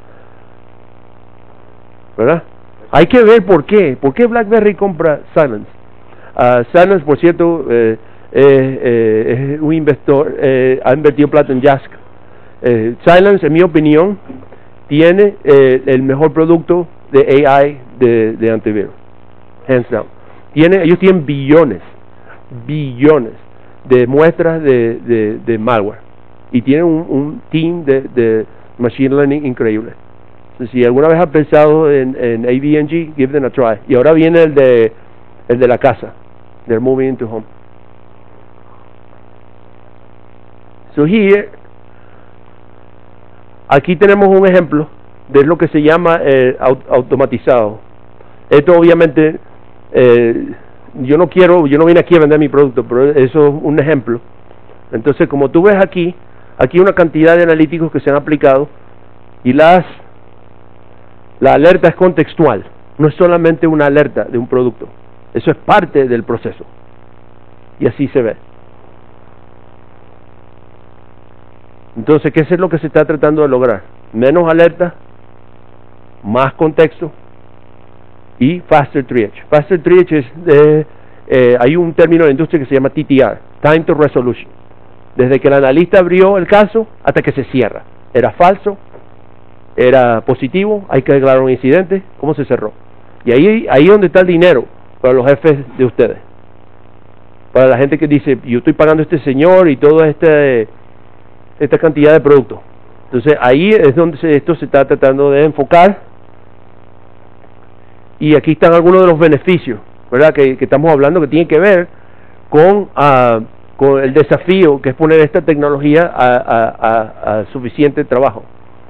¿verdad? Hay que ver por qué. ¿Por qué BlackBerry compra Silence? Uh, Silence, por cierto, eh, eh, eh, es un inversor, eh, ha invertido plata en Jask. Eh, Silence, en mi opinión, tiene eh, el mejor producto de A I de, de antivirus, hands down. Tiene, ellos tienen billones, billones de muestras de, de, de malware y tienen un, un team de, de machine learning increíble. Entonces, si alguna vez has pensado en, en A V N G, give them a try. Y ahora viene el de el de la casa. They're moving into home. So here, aquí tenemos un ejemplo de lo que se llama eh, aut automatizado. Esto obviamente, eh, yo no quiero, yo no vine aquí a vender mi producto, pero eso es un ejemplo. Entonces, como tú ves aquí, aquí hay una cantidad de analíticos que se han aplicado y las la alerta es contextual, no es solamente una alerta de un producto, eso es parte del proceso y así se ve. Entonces, ¿qué es lo que se está tratando de lograr? Menos alerta, más contexto y faster triage. Faster triage es, eh, eh, hay un término en la industria que se llama T T R, Time to Resolution. Desde que el analista abrió el caso hasta que se cierra. Era falso, era positivo, hay que declarar un incidente, ¿cómo se cerró? Y ahí ahí es donde está el dinero para los jefes de ustedes. Para la gente que dice, yo estoy pagando a este señor y toda este, esta cantidad de productos. Entonces ahí es donde se, esto se está tratando de enfocar. Y aquí están algunos de los beneficios, ¿verdad? Que, que estamos hablando que tienen que ver con, uh, con el desafío que es poner esta tecnología a, a, a, a suficiente trabajo.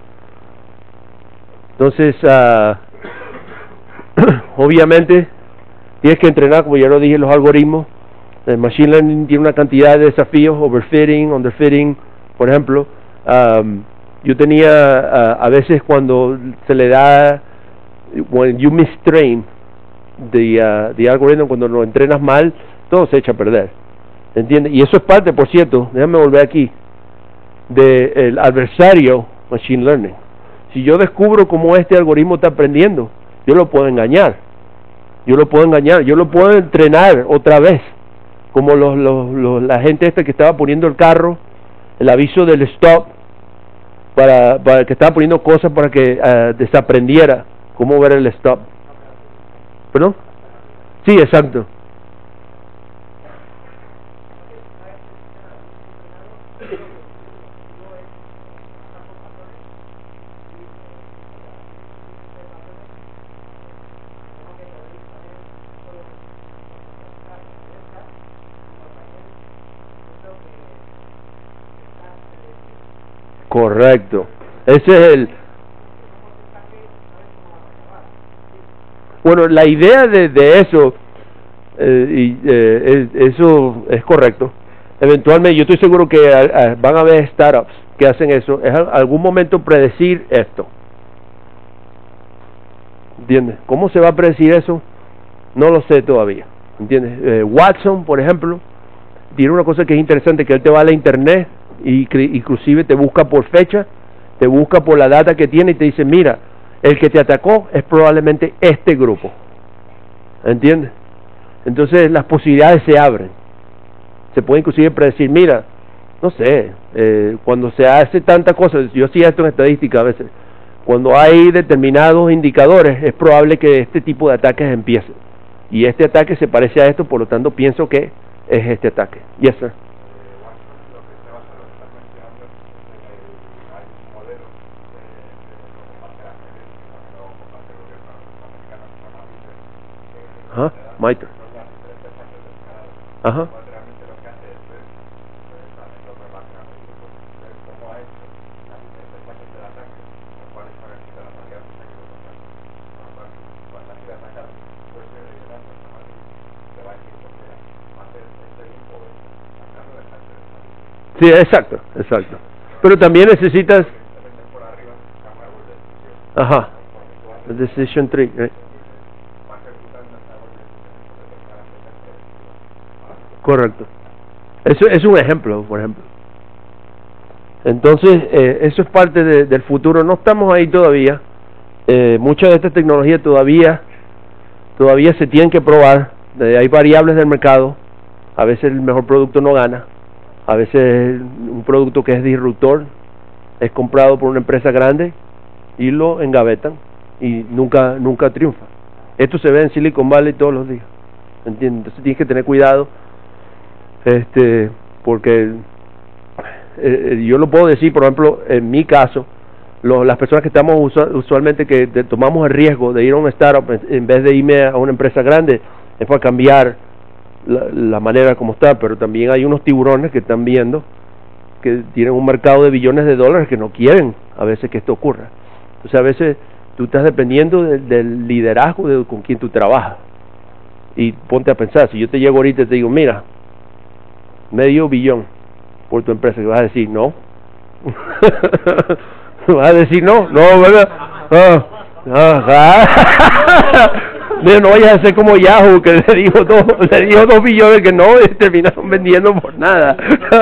Entonces, uh, obviamente, tienes que entrenar, como ya lo dije, los algoritmos. El Machine Learning tiene una cantidad de desafíos, overfitting, underfitting, por ejemplo. Um, yo tenía, uh, a veces cuando se le da, when you mistrain the, uh, the algorithm, cuando lo entrenas mal, todo se echa a perder. ¿Entiendes? Y eso es parte, por cierto, déjame volver aquí, del adversario Machine Learning. Si yo descubro cómo este algoritmo está aprendiendo, yo lo puedo engañar. Yo lo puedo engañar, yo lo puedo entrenar otra vez. Como los, los, los, la gente esta que estaba poniendo el carro, el aviso del stop, para, para que estaba poniendo cosas para que uh, desaprendiera cómo ver el stop. ¿Perdón? Sí, exacto. Correcto. Ese es el... Bueno, la idea de, de eso, eh, y, eh, es, eso es correcto. Eventualmente, yo estoy seguro que a, a, van a haber startups que hacen eso. Es a, algún momento predecir esto. ¿Entiendes? ¿Cómo se va a predecir eso? No lo sé todavía. ¿Entiendes? Eh, Watson, por ejemplo, tiene una cosa que es interesante, que él te va a la internet y inclusive te busca por fecha, te busca por la data que tiene y te dice, mira, el que te atacó es probablemente este grupo. ¿Entiendes? Entonces las posibilidades se abren. Se puede inclusive predecir, mira, no sé, Eh, cuando se hace tanta cosa, yo hacía esto en estadística a veces, cuando hay determinados indicadores, es probable que este tipo de ataques empiece. Y este ataque se parece a esto, por lo tanto pienso que es este ataque. Yes, sir. Ajá, Mitre. Ajá. Sí, exacto, exacto. Pero también necesitas... Ajá. The decision tree, right? Correcto. Eso es un ejemplo, por ejemplo. Entonces, eh, eso es parte de, del futuro. No estamos ahí todavía. Eh, mucha de esta tecnología todavía, todavía se tienen que probar. Eh, hay variables del mercado. A veces el mejor producto no gana. A veces un producto que es disruptor es comprado por una empresa grande y lo engavetan y nunca, nunca triunfa. Esto se ve en Silicon Valley todos los días. ¿Entiendes? Entonces tienes que tener cuidado. Este, porque eh, yo lo puedo decir, por ejemplo, en mi caso, lo, las personas que estamos usual, usualmente que de, tomamos el riesgo de ir a una startup en, en vez de irme a una empresa grande, es para cambiar la, la manera como está. Pero también hay unos tiburones que están viendo que tienen un mercado de billones de dólares que no quieren a veces que esto ocurra. O sea, a veces tú estás dependiendo de, del liderazgo de con quien tú trabajas. Y ponte a pensar, si yo te llego ahorita y te digo, mira, medio billón por tu empresa, que vas a decir no. Vas a decir no, no, ¿verdad? Ah, ah, ah. No vayas a ser como Yahoo, que le dijo dos, le dijo dos billones que no y terminaron vendiendo por nada.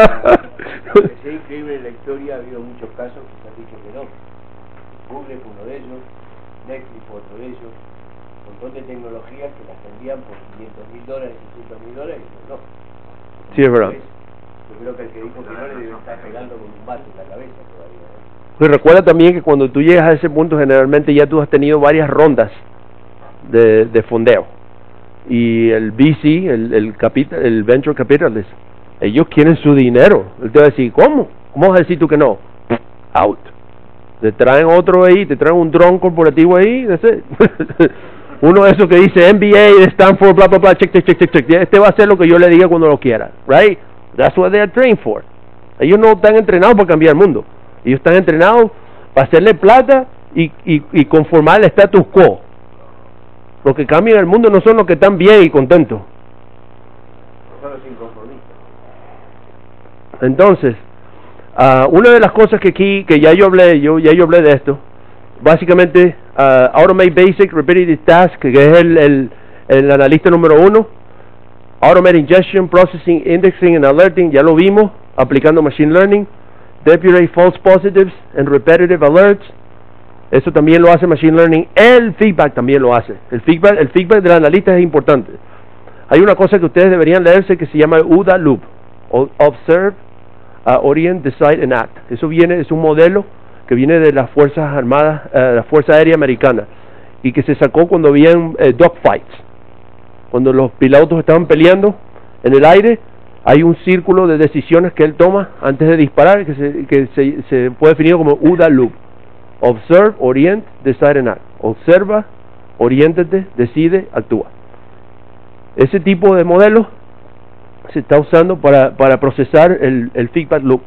Es increíble en la historia, ha habido muchos casos que se han dicho que no. Google fue uno de ellos, Netflix fue otro de ellos, un montón de tecnologías que las vendían por quinientos mil dólares, seiscientos mil dólares, y no. Sí, es verdad. Yo creo que el que dijo que no le debe estar pegando con un bate en la cabeza todavía, ¿no? Pues recuerda también que cuando tú llegas a ese punto, generalmente ya tú has tenido varias rondas de, de fondeo. Y el V C, el, el, capital, el Venture Capitalist, ellos quieren su dinero. Él te va a decir, ¿cómo? ¿Cómo vas a decir tú que no? Out. Te traen otro ahí, te traen un dron corporativo ahí, ese. Uno de esos que dice M B A de Stanford, bla, bla, bla, check, check, check, check, check. Este va a hacer lo que yo le diga cuando lo quiera, right? That's what they are trained for. Ellos no están entrenados para cambiar el mundo. Ellos están entrenados para hacerle plata y, y, y conformar el status quo. Los que cambian el mundo no son los que están bien y contentos. Son los inconformistas. Entonces, uh, una de las cosas que aquí, que ya yo hablé, yo ya yo hablé de esto, básicamente, uh, Automate Basic Repetitive Task, que es el, el, el analista número uno, Automate Ingestion, Processing, Indexing and Alerting, ya lo vimos, aplicando Machine Learning, Depurate False Positives and Repetitive Alerts, eso también lo hace Machine Learning, el feedback también lo hace, el feedback, el feedback del analista es importante. Hay una cosa que ustedes deberían leerse que se llama U D A Loop, Observe, uh, Orient, Decide and Act. Eso viene, es un modelo que viene de las Fuerzas Armadas, uh, la Fuerza Aérea Americana, y que se sacó cuando habían uh, dogfights. Cuando los pilotos estaban peleando en el aire, hay un círculo de decisiones que él toma antes de disparar, que se, que se, se puede definir como U D A Loop. Observe, Orient, Decide and Act. Observa, oriéntate, decide, actúa. Ese tipo de modelo se está usando para, para procesar el, el feedback loop.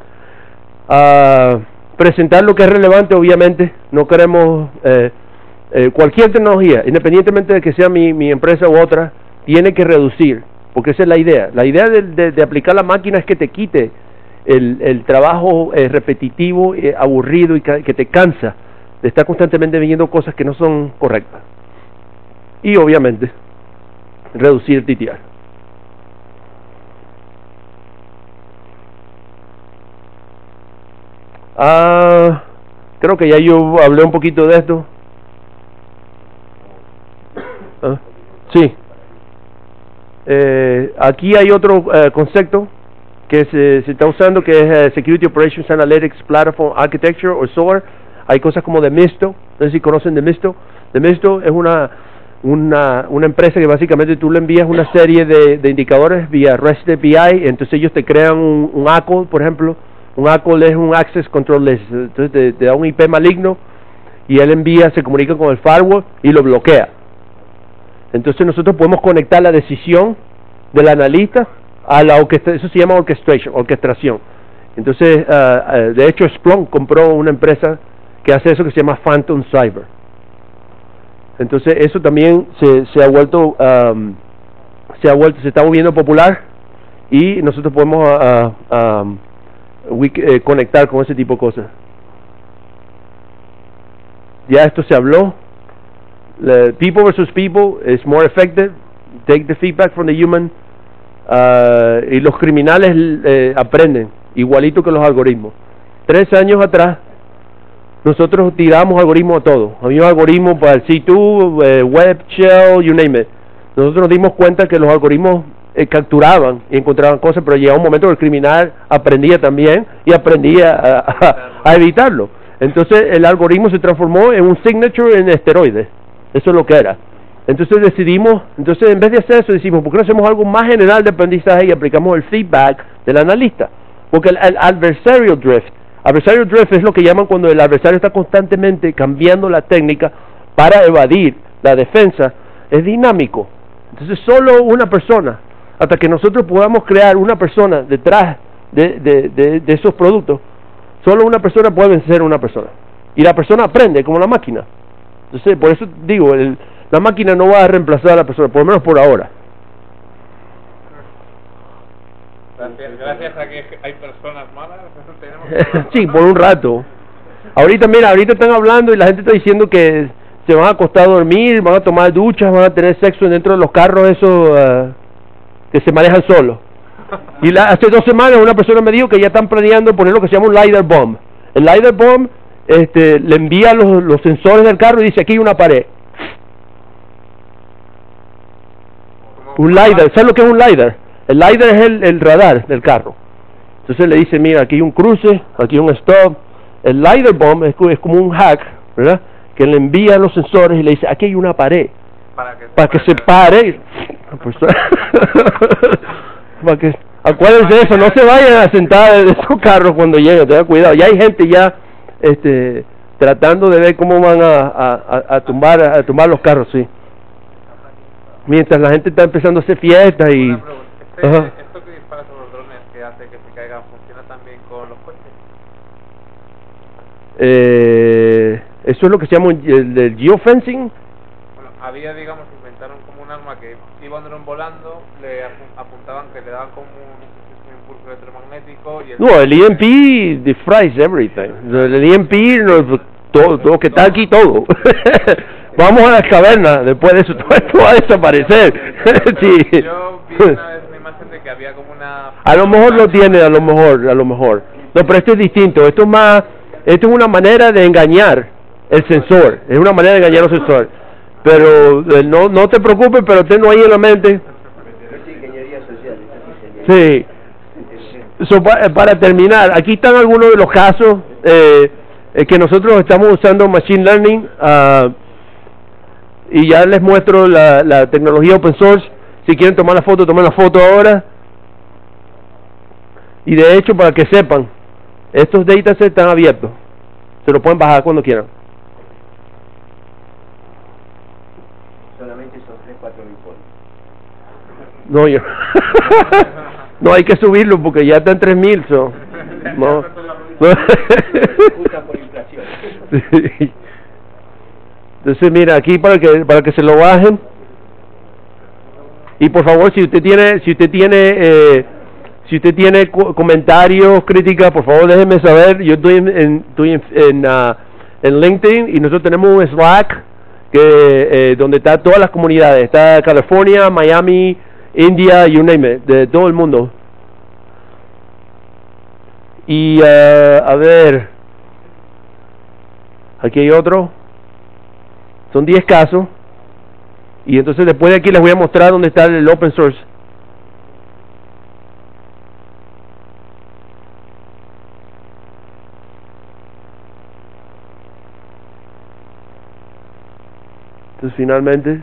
Uh, presentar lo que es relevante, obviamente, no queremos... Eh, eh, cualquier tecnología, independientemente de que sea mi, mi empresa u otra, tiene que reducir, porque esa es la idea. La idea de, de, de aplicar la máquina es que te quite el, el trabajo eh, repetitivo, eh, aburrido y que, que te cansa de estar constantemente viendo cosas que no son correctas. Y obviamente, reducir el T T R. Ah, creo que ya yo hablé un poquito de esto. Ah, sí. Eh, aquí hay otro eh, concepto que se, se está usando, que es uh, Security Operations Analytics Platform Architecture o S O A R. Hay cosas como Demisto, no sé si conocen Demisto. Demisto es una, una, una empresa que básicamente tú le envías una serie de, de indicadores vía REST A P I, entonces ellos te crean un, un A C L, por ejemplo. Un A C L es un Access Control List, entonces te, te da un I P maligno y él envía, se comunica con el firewall y lo bloquea. Entonces nosotros podemos conectar la decisión del analista a la orquestación, eso se llama orchestration, orquestación. Entonces, uh, uh, de hecho Splunk compró una empresa que hace eso que se llama Phantom Cyber. Entonces eso también se, se ha vuelto, um, se ha vuelto, se está volviendo popular y nosotros podemos uh, uh, um, we, eh, conectar con ese tipo de cosas. Ya esto se habló. The people versus people is more effective. Take the feedback from the human. Uh, y los criminales eh, aprenden igualito que los algoritmos. Tres años atrás nosotros tiramos algoritmos a todo. Había algoritmos para el C dos, eh, Web Shell, you name it. Nosotros nos dimos cuenta que los algoritmos eh, capturaban y encontraban cosas, pero llegaba un momento que el criminal aprendía también y aprendía a, a, a evitarlo. Entonces el algoritmo se transformó en un signature en esteroides. Eso es lo que era. Entonces decidimos, entonces en vez de hacer eso decimos, ¿por qué no hacemos algo más general de aprendizaje y aplicamos el feedback del analista? Porque el, el adversarial drift, adversarial drift es lo que llaman cuando el adversario está constantemente cambiando la técnica para evadir la defensa, es dinámico. Entonces solo una persona, hasta que nosotros podamos crear una persona detrás de, de, de, de esos productos, solo una persona puede vencer a una persona. Y la persona aprende como la máquina. Entonces, por eso digo, el, la máquina no va a reemplazar a la persona, por lo menos por ahora. Gracias, gracias a que hay personas malas, tenemos sí, por un rato. Ahorita, mira, ahorita están hablando y la gente está diciendo que se van a acostar a dormir, van a tomar duchas, van a tener sexo dentro de los carros esos uh, que se manejan solos. Y la, hace dos semanas una persona me dijo que ya están planeando poner lo que se llama un LiDAR bomb. El LiDAR bomb este, le envía los, los sensores del carro y dice, aquí hay una pared. Un LiDAR, ¿sabes lo que es un LiDAR? El LiDAR es el, el radar del carro. Entonces le dice, mira, aquí hay un cruce, aquí hay un stop. El LiDAR bomb es, es como un hack, ¿verdad? Que le envía los sensores y le dice, aquí hay una pared. Para que, para que se pare. Para que, acuérdense de eso, no se vayan a sentar en esos carros cuando lleguen, tengan cuidado. Ya hay gente ya este, tratando de ver cómo van a, a, a, tumbar, a tumbar los carros, sí. Mientras la gente está empezando a hacer fiestas y... Este, ¿Esto que dispara sobre los drones que hace que se caigan funciona también con los coches? Eh, eso es lo que se llama el, el geofencing. Bueno, había, digamos, inventaron como un arma que iba un dron volando, le apuntaban que le daban como un, un impulso electromagnético y el... No, el E M P destroys everything. El E M P, no, todo, todo que está aquí, todo. Vamos a las cavernas, después de eso todo esto va a desaparecer. Sí. Yo vi una vez una imagen de que había como una... A lo mejor lo tiene, a lo mejor, a lo mejor. No, pero esto es distinto, esto es más, esto es una manera de engañar el sensor, es una manera de engañar el sensor. Pero eh, no, no te preocupes, pero tenlo ahí en la mente. Es ingeniería social. Sí. So, pa, para terminar, aquí están algunos de los casos eh, eh, que nosotros estamos usando Machine Learning. Uh, y ya les muestro la, la tecnología open source. Si quieren tomar la foto, tomen la foto ahora. Y de hecho, para que sepan, estos datasets están abiertos, se los pueden bajar cuando quieran. Solamente son tres, cuatro bipoles. No, yo no, hay que subirlo porque ya está en tres mil, so. No, no. Por inflación. Sí. Entonces mira, aquí para que para que se lo bajen. Y por favor, si usted tiene si usted tiene eh, si usted tiene co comentarios, críticas, por favor déjenme saber. Yo estoy en, en estoy en, en, uh, en LinkedIn y nosotros tenemos un Slack que eh, donde está todas las comunidades, está California, Miami, India, you name it, de todo el mundo. Y uh, a ver, aquí hay otro. Son diez casos. Y entonces después de aquí les voy a mostrar dónde está el open source. Entonces finalmente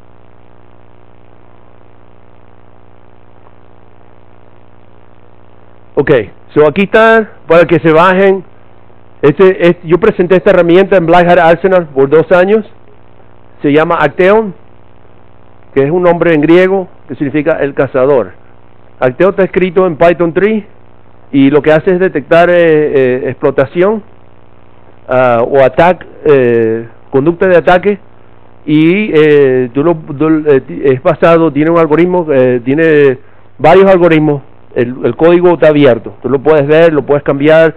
ok, so aquí está para que se bajen. Este, este, yo presenté esta herramienta en Black Hat Arsenal por dos años. Se llama Acteon, que es un nombre en griego que significa el cazador. Acteon está escrito en Python tres y lo que hace es detectar eh, eh, explotación uh, o ataque, eh, conducta de ataque, y eh, tú lo, tú, eh, es basado, tiene un algoritmo, eh, tiene varios algoritmos. El, el código está abierto, tú lo puedes ver, lo puedes cambiar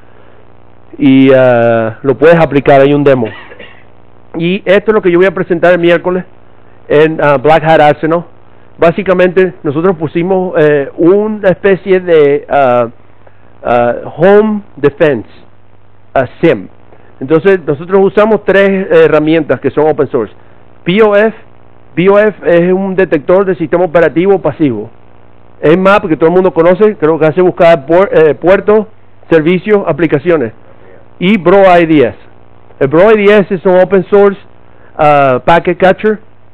y uh, lo puedes aplicar. Hay un demo. Y esto es lo que yo voy a presentar el miércoles en uh, Black Hat Arsenal. Básicamente nosotros pusimos eh, una especie de uh, uh, Home Defense, uh, SIEM. Entonces nosotros usamos tres herramientas que son open source. P O F, P O F es un detector de sistema operativo pasivo. Nmap, que todo el mundo conoce, creo que hace buscar por, eh, puertos, servicios, aplicaciones. Y Bro I D S. El Bro I D S es un open source uh, packet catcher.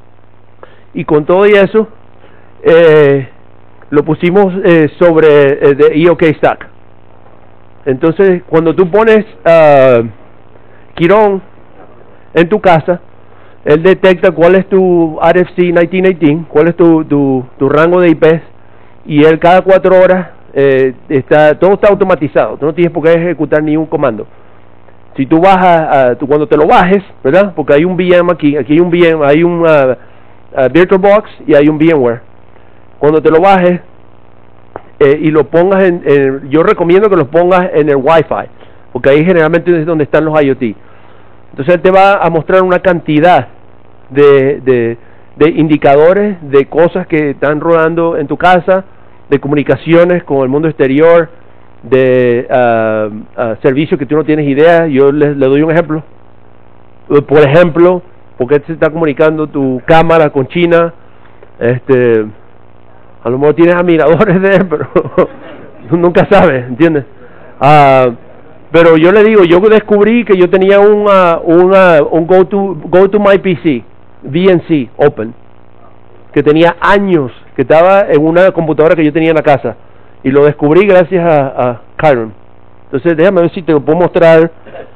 Y con todo y eso, eh, lo pusimos eh, sobre eh, de E O K Stack. Entonces, cuando tú pones uh, Quirón en tu casa, él detecta cuál es tu R F C mil novecientos dieciocho, cuál es tu, tu, tu rango de I Ps. Y él cada cuatro horas, eh, está, todo está automatizado, tú no tienes por qué ejecutar ni un comando. Si tú bajas, uh, tú cuando te lo bajes, ¿verdad? Porque hay un V M aquí, aquí hay un V M, hay un uh, uh, VirtualBox y hay un VMware. Cuando te lo bajes eh, y lo pongas en, en, yo recomiendo que lo pongas en el Wi-Fi, porque ahí generalmente es donde están los IoT. Entonces él te va a mostrar una cantidad de, de, de indicadores, de cosas que están rodando en tu casa, de comunicaciones con el mundo exterior, de uh, uh, servicios que tú no tienes idea. Yo le, le doy un ejemplo. Por ejemplo, porque se está comunicando tu cámara con China. Este, a lo mejor tienes admiradores de él, pero nunca sabes, ¿entiendes? Uh, pero yo le digo, yo descubrí que yo tenía una, una, un go to, go to my P C, V N C Open, que tenía años, que estaba en una computadora que yo tenía en la casa, y lo descubrí gracias a, a Kyron. Entonces déjame ver si te lo puedo mostrar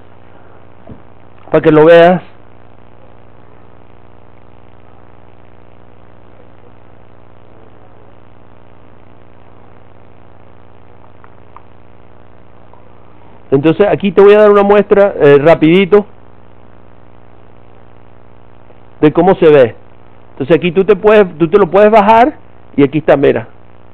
para que lo veas. Entonces aquí te voy a dar una muestra eh, rapidito de cómo se ve. Entonces aquí tú te puedes, tú te lo puedes bajar y aquí está, mira.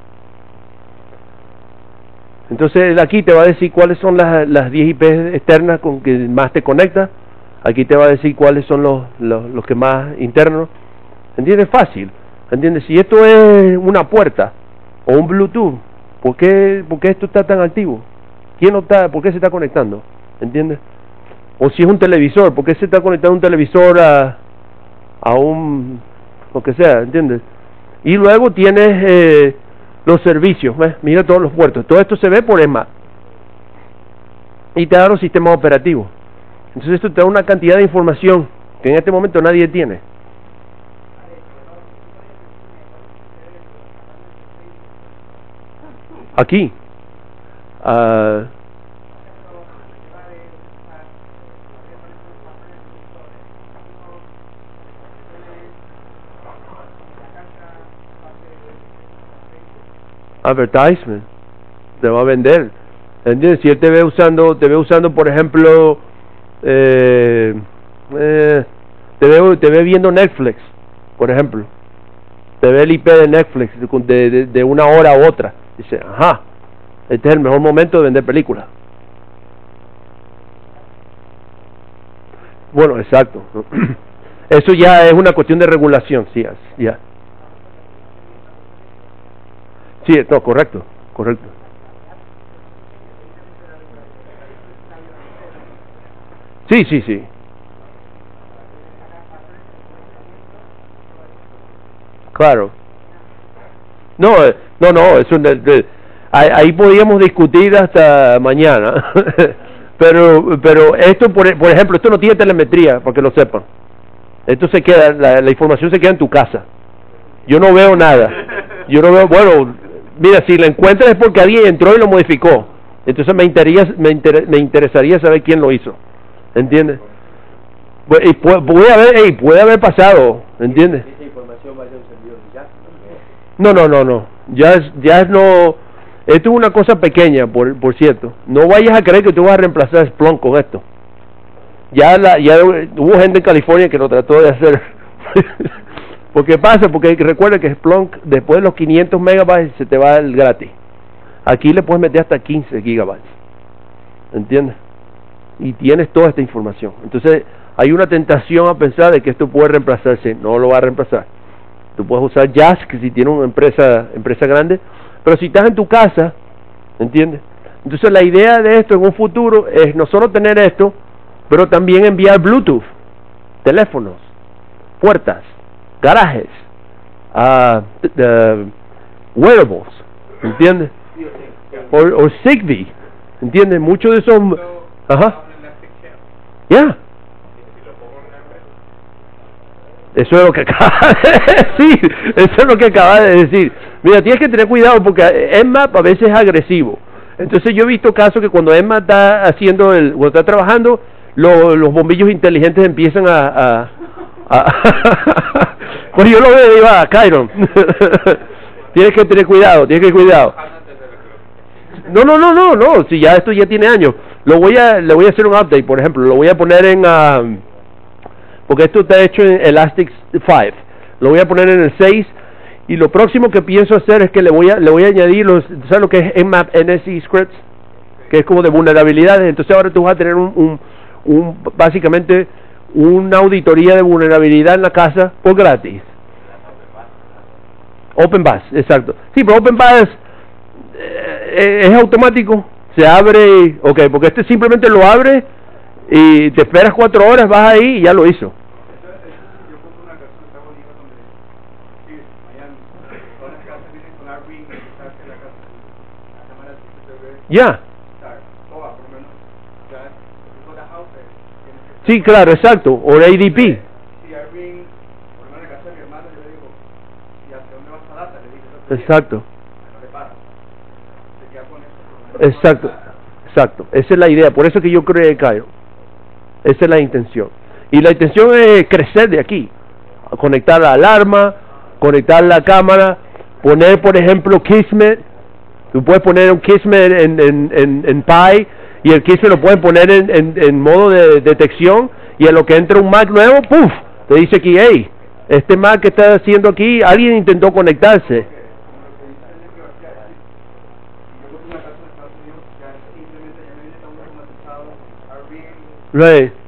Entonces aquí te va a decir cuáles son las, las diez I P externas con que más te conecta. Aquí te va a decir cuáles son los, los, los que más internos. ¿Entiendes? Fácil. ¿Entiendes? Si esto es una puerta o un Bluetooth, ¿por qué, por qué esto está tan activo? ¿Quién no está? ¿Por qué se está conectando? ¿Entiendes? O si es un televisor, ¿por qué se está conectando un televisor a, a un, lo que sea? ¿Entiendes? Y luego tienes eh, los servicios, ¿ves? Mira todos los puertos. Todo esto se ve por Nmap. Y te da los sistemas operativos. Entonces esto te da una cantidad de información que en este momento nadie tiene. Aquí. Uh, advertisement, te va a vender, ¿entiendes? Si él te ve usando, te ve usando, por ejemplo, eh, eh, te ve, te ve viendo Netflix, por ejemplo, te ve el I P de Netflix de, de, de una hora a otra, dice, ajá, este es el mejor momento de vender películas. Bueno, exacto. Eso ya es una cuestión de regulación, sí, ya. Sí, no, correcto, correcto. Sí, sí, sí. Claro. No, eh, no, no, eso de, de, ahí, ahí podíamos discutir hasta mañana. pero pero esto, por, por ejemplo, esto no tiene telemetría, para que lo sepan. Esto se queda, la, la información se queda en tu casa. Yo no veo nada. Yo no veo, bueno, mira, si la encuentras es porque alguien entró y lo modificó. Entonces me, interesa, me, inter, me interesaría saber quién lo hizo. ¿Entiendes? Y puede, puede haber, hey, puede haber pasado, ¿entiendes? ¿Esa información va a ser un servidor de Jazz? No, no, no, no. Ya, ya no. Esto es una cosa pequeña, por, por cierto. No vayas a creer que tú vas a reemplazar Splunk con esto. Ya, la, ya hubo gente en California que lo trató de hacer. ¿Por qué pasa? Porque recuerda que Splunk, después de los quinientos megabytes, se te va el gratis. Aquí le puedes meter hasta quince gigabytes. ¿Entiendes? Y tienes toda esta información. Entonces, hay una tentación a pensar de que esto puede reemplazarse. No lo va a reemplazar. Tú puedes usar Jazz, que si tienes una empresa, empresa grande, pero si estás en tu casa, ¿entiendes? Entonces, la idea de esto en un futuro es no solo tener esto, pero también enviar Bluetooth, teléfonos, puertas, garajes, uh, uh, wearables, ¿entiendes? O, o Zigbee, ¿entiendes? Muchos de esos... Ajá. Ya. Yeah. Eso es lo que acaba de decir. Eso es lo que acaba de decir. Mira, tienes que tener cuidado porque Nmap a veces es agresivo. Entonces yo he visto casos que cuando Nmap está haciendo el, cuando está trabajando, lo, los bombillos inteligentes empiezan a, a, a cuando yo lo veo digo, ah, Kyron. Tienes que tener cuidado, tienes que tener cuidado. No, no, no, no, no. Si ya esto ya tiene años. Lo voy a, le voy a hacer un update, por ejemplo, lo voy a poner en, uh, porque esto está hecho en Elastic cinco, lo voy a poner en el seis, y lo próximo que pienso hacer es que le voy a, le voy a añadir los, ¿sabes lo que es Nmap N S E Scripts? Que es como de vulnerabilidades. Entonces ahora tú vas a tener un, un, un básicamente una auditoría de vulnerabilidad en la casa por gratis. OpenBus, exacto. Sí, pero OpenBus eh, es automático. Se abre, ok, porque este simplemente lo abre y te esperas cuatro horas, vas ahí y ya lo hizo. Ya. Sí, claro, exacto, o A D P. Exacto. Exacto, exacto. Esa es la idea. Por eso que yo creé Cairo. Esa es la intención. Y la intención es crecer de aquí. Conectar la alarma, conectar la cámara, poner, por ejemplo, Kismet. Tú puedes poner un Kismet en, en, en, en Pi y el Kismet lo pueden poner en, en, en modo de detección y en lo que entra un Mac nuevo, ¡puf! Te dice aquí, hey, este Mac que está haciendo aquí, alguien intentó conectarse. Right.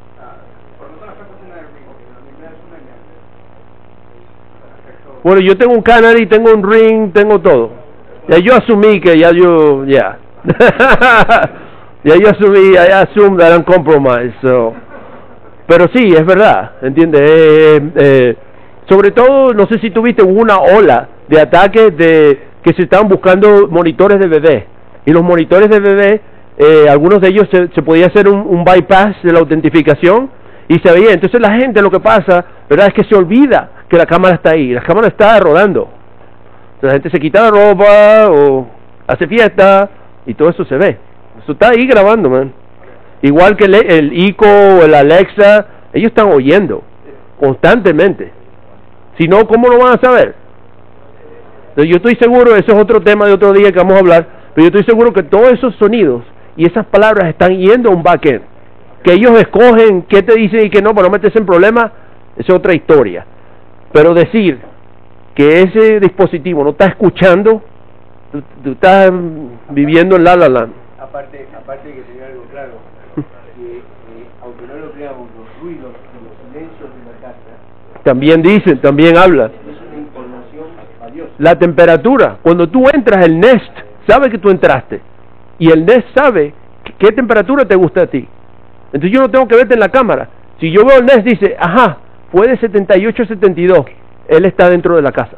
Bueno, yo tengo un Canary, tengo un Ring, tengo todo. Ya yo asumí que ya yo, ya. Yeah. Ya yo asumí, I assume that I'm compromised. So. Pero sí, es verdad, ¿entiendes? Eh, eh, sobre todo, no sé si tuviste una ola de ataques de que se estaban buscando monitores de bebé. Y los monitores de bebé, eh, algunos de ellos se, se podía hacer un, un bypass de la autentificación y se veía. Entonces la gente lo que pasa, ¿verdad?, es que se olvida que la cámara está ahí. La cámara está rodando. Entonces la gente se quita la ropa o hace fiesta y todo eso se ve. Eso está ahí grabando, man. Igual que el, el Echo o el Alexa, ellos están oyendo constantemente. Si no, ¿cómo lo van a saber? Entonces yo estoy seguro, ese es otro tema de otro día que vamos a hablar, pero yo estoy seguro que todos esos sonidos y esas palabras están yendo a un backend. Que ellos escogen qué te dicen y qué no para no meterse en problemas, esa es otra historia. Pero decir que ese dispositivo no está escuchando, tú, tú estás viviendo en La La Land. Aparte, aparte que tenía algo claro, que eh, aunque no lo creamos, los ruidos y los silencios de la casa también dicen, también hablan. Es una información valiosa. La temperatura, cuando tú entras, el Nest sabe que tú entraste y el Nest sabe qué temperatura te gusta a ti. Entonces yo no tengo que verte en la cámara. Si yo veo el Nest, dice, ajá, fue de setenta y ocho a setenta y dos, él está dentro de la casa.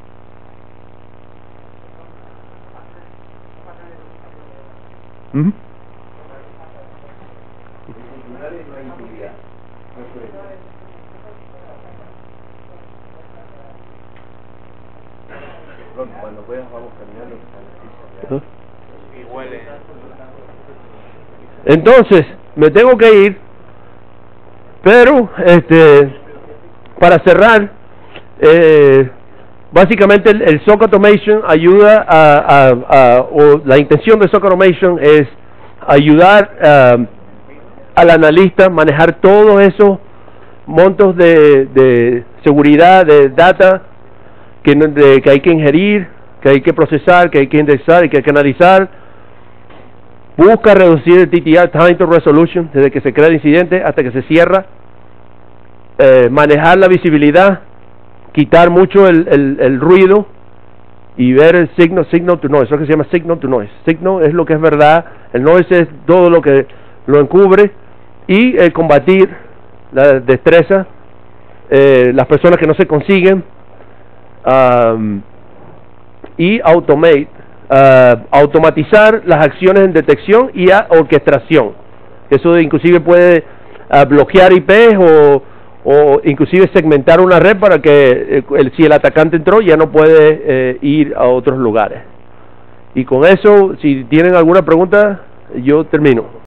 ¿Mm? nos vamos caminando que están las ¿Ah? Y huele. Entonces, me tengo que ir, pero este, para cerrar, eh, básicamente el, el S O C Automation ayuda a, a, a o la intención de S O C Automation es ayudar a, al analista a manejar todos esos montos de, de seguridad, de data que, de, que hay que ingerir, que hay que procesar, que hay que indexar y que hay que analizar. Busca reducir el T T R, Time to Resolution, desde que se crea el incidente hasta que se cierra. Eh, manejar la visibilidad, quitar mucho el, el, el ruido y ver el signo, signal to noise, eso que se llama signal to noise. Signal es lo que es verdad, el noise es todo lo que lo encubre, y el combatir la destreza, eh, las personas que no se consiguen, um, y automate, uh, automatizar las acciones en detección y a orquestación. Eso inclusive puede uh, bloquear I Pes o o inclusive segmentar una red para que el, si el atacante entró ya no puede eh, ir a otros lugares. Y con eso, si tienen alguna pregunta, yo termino.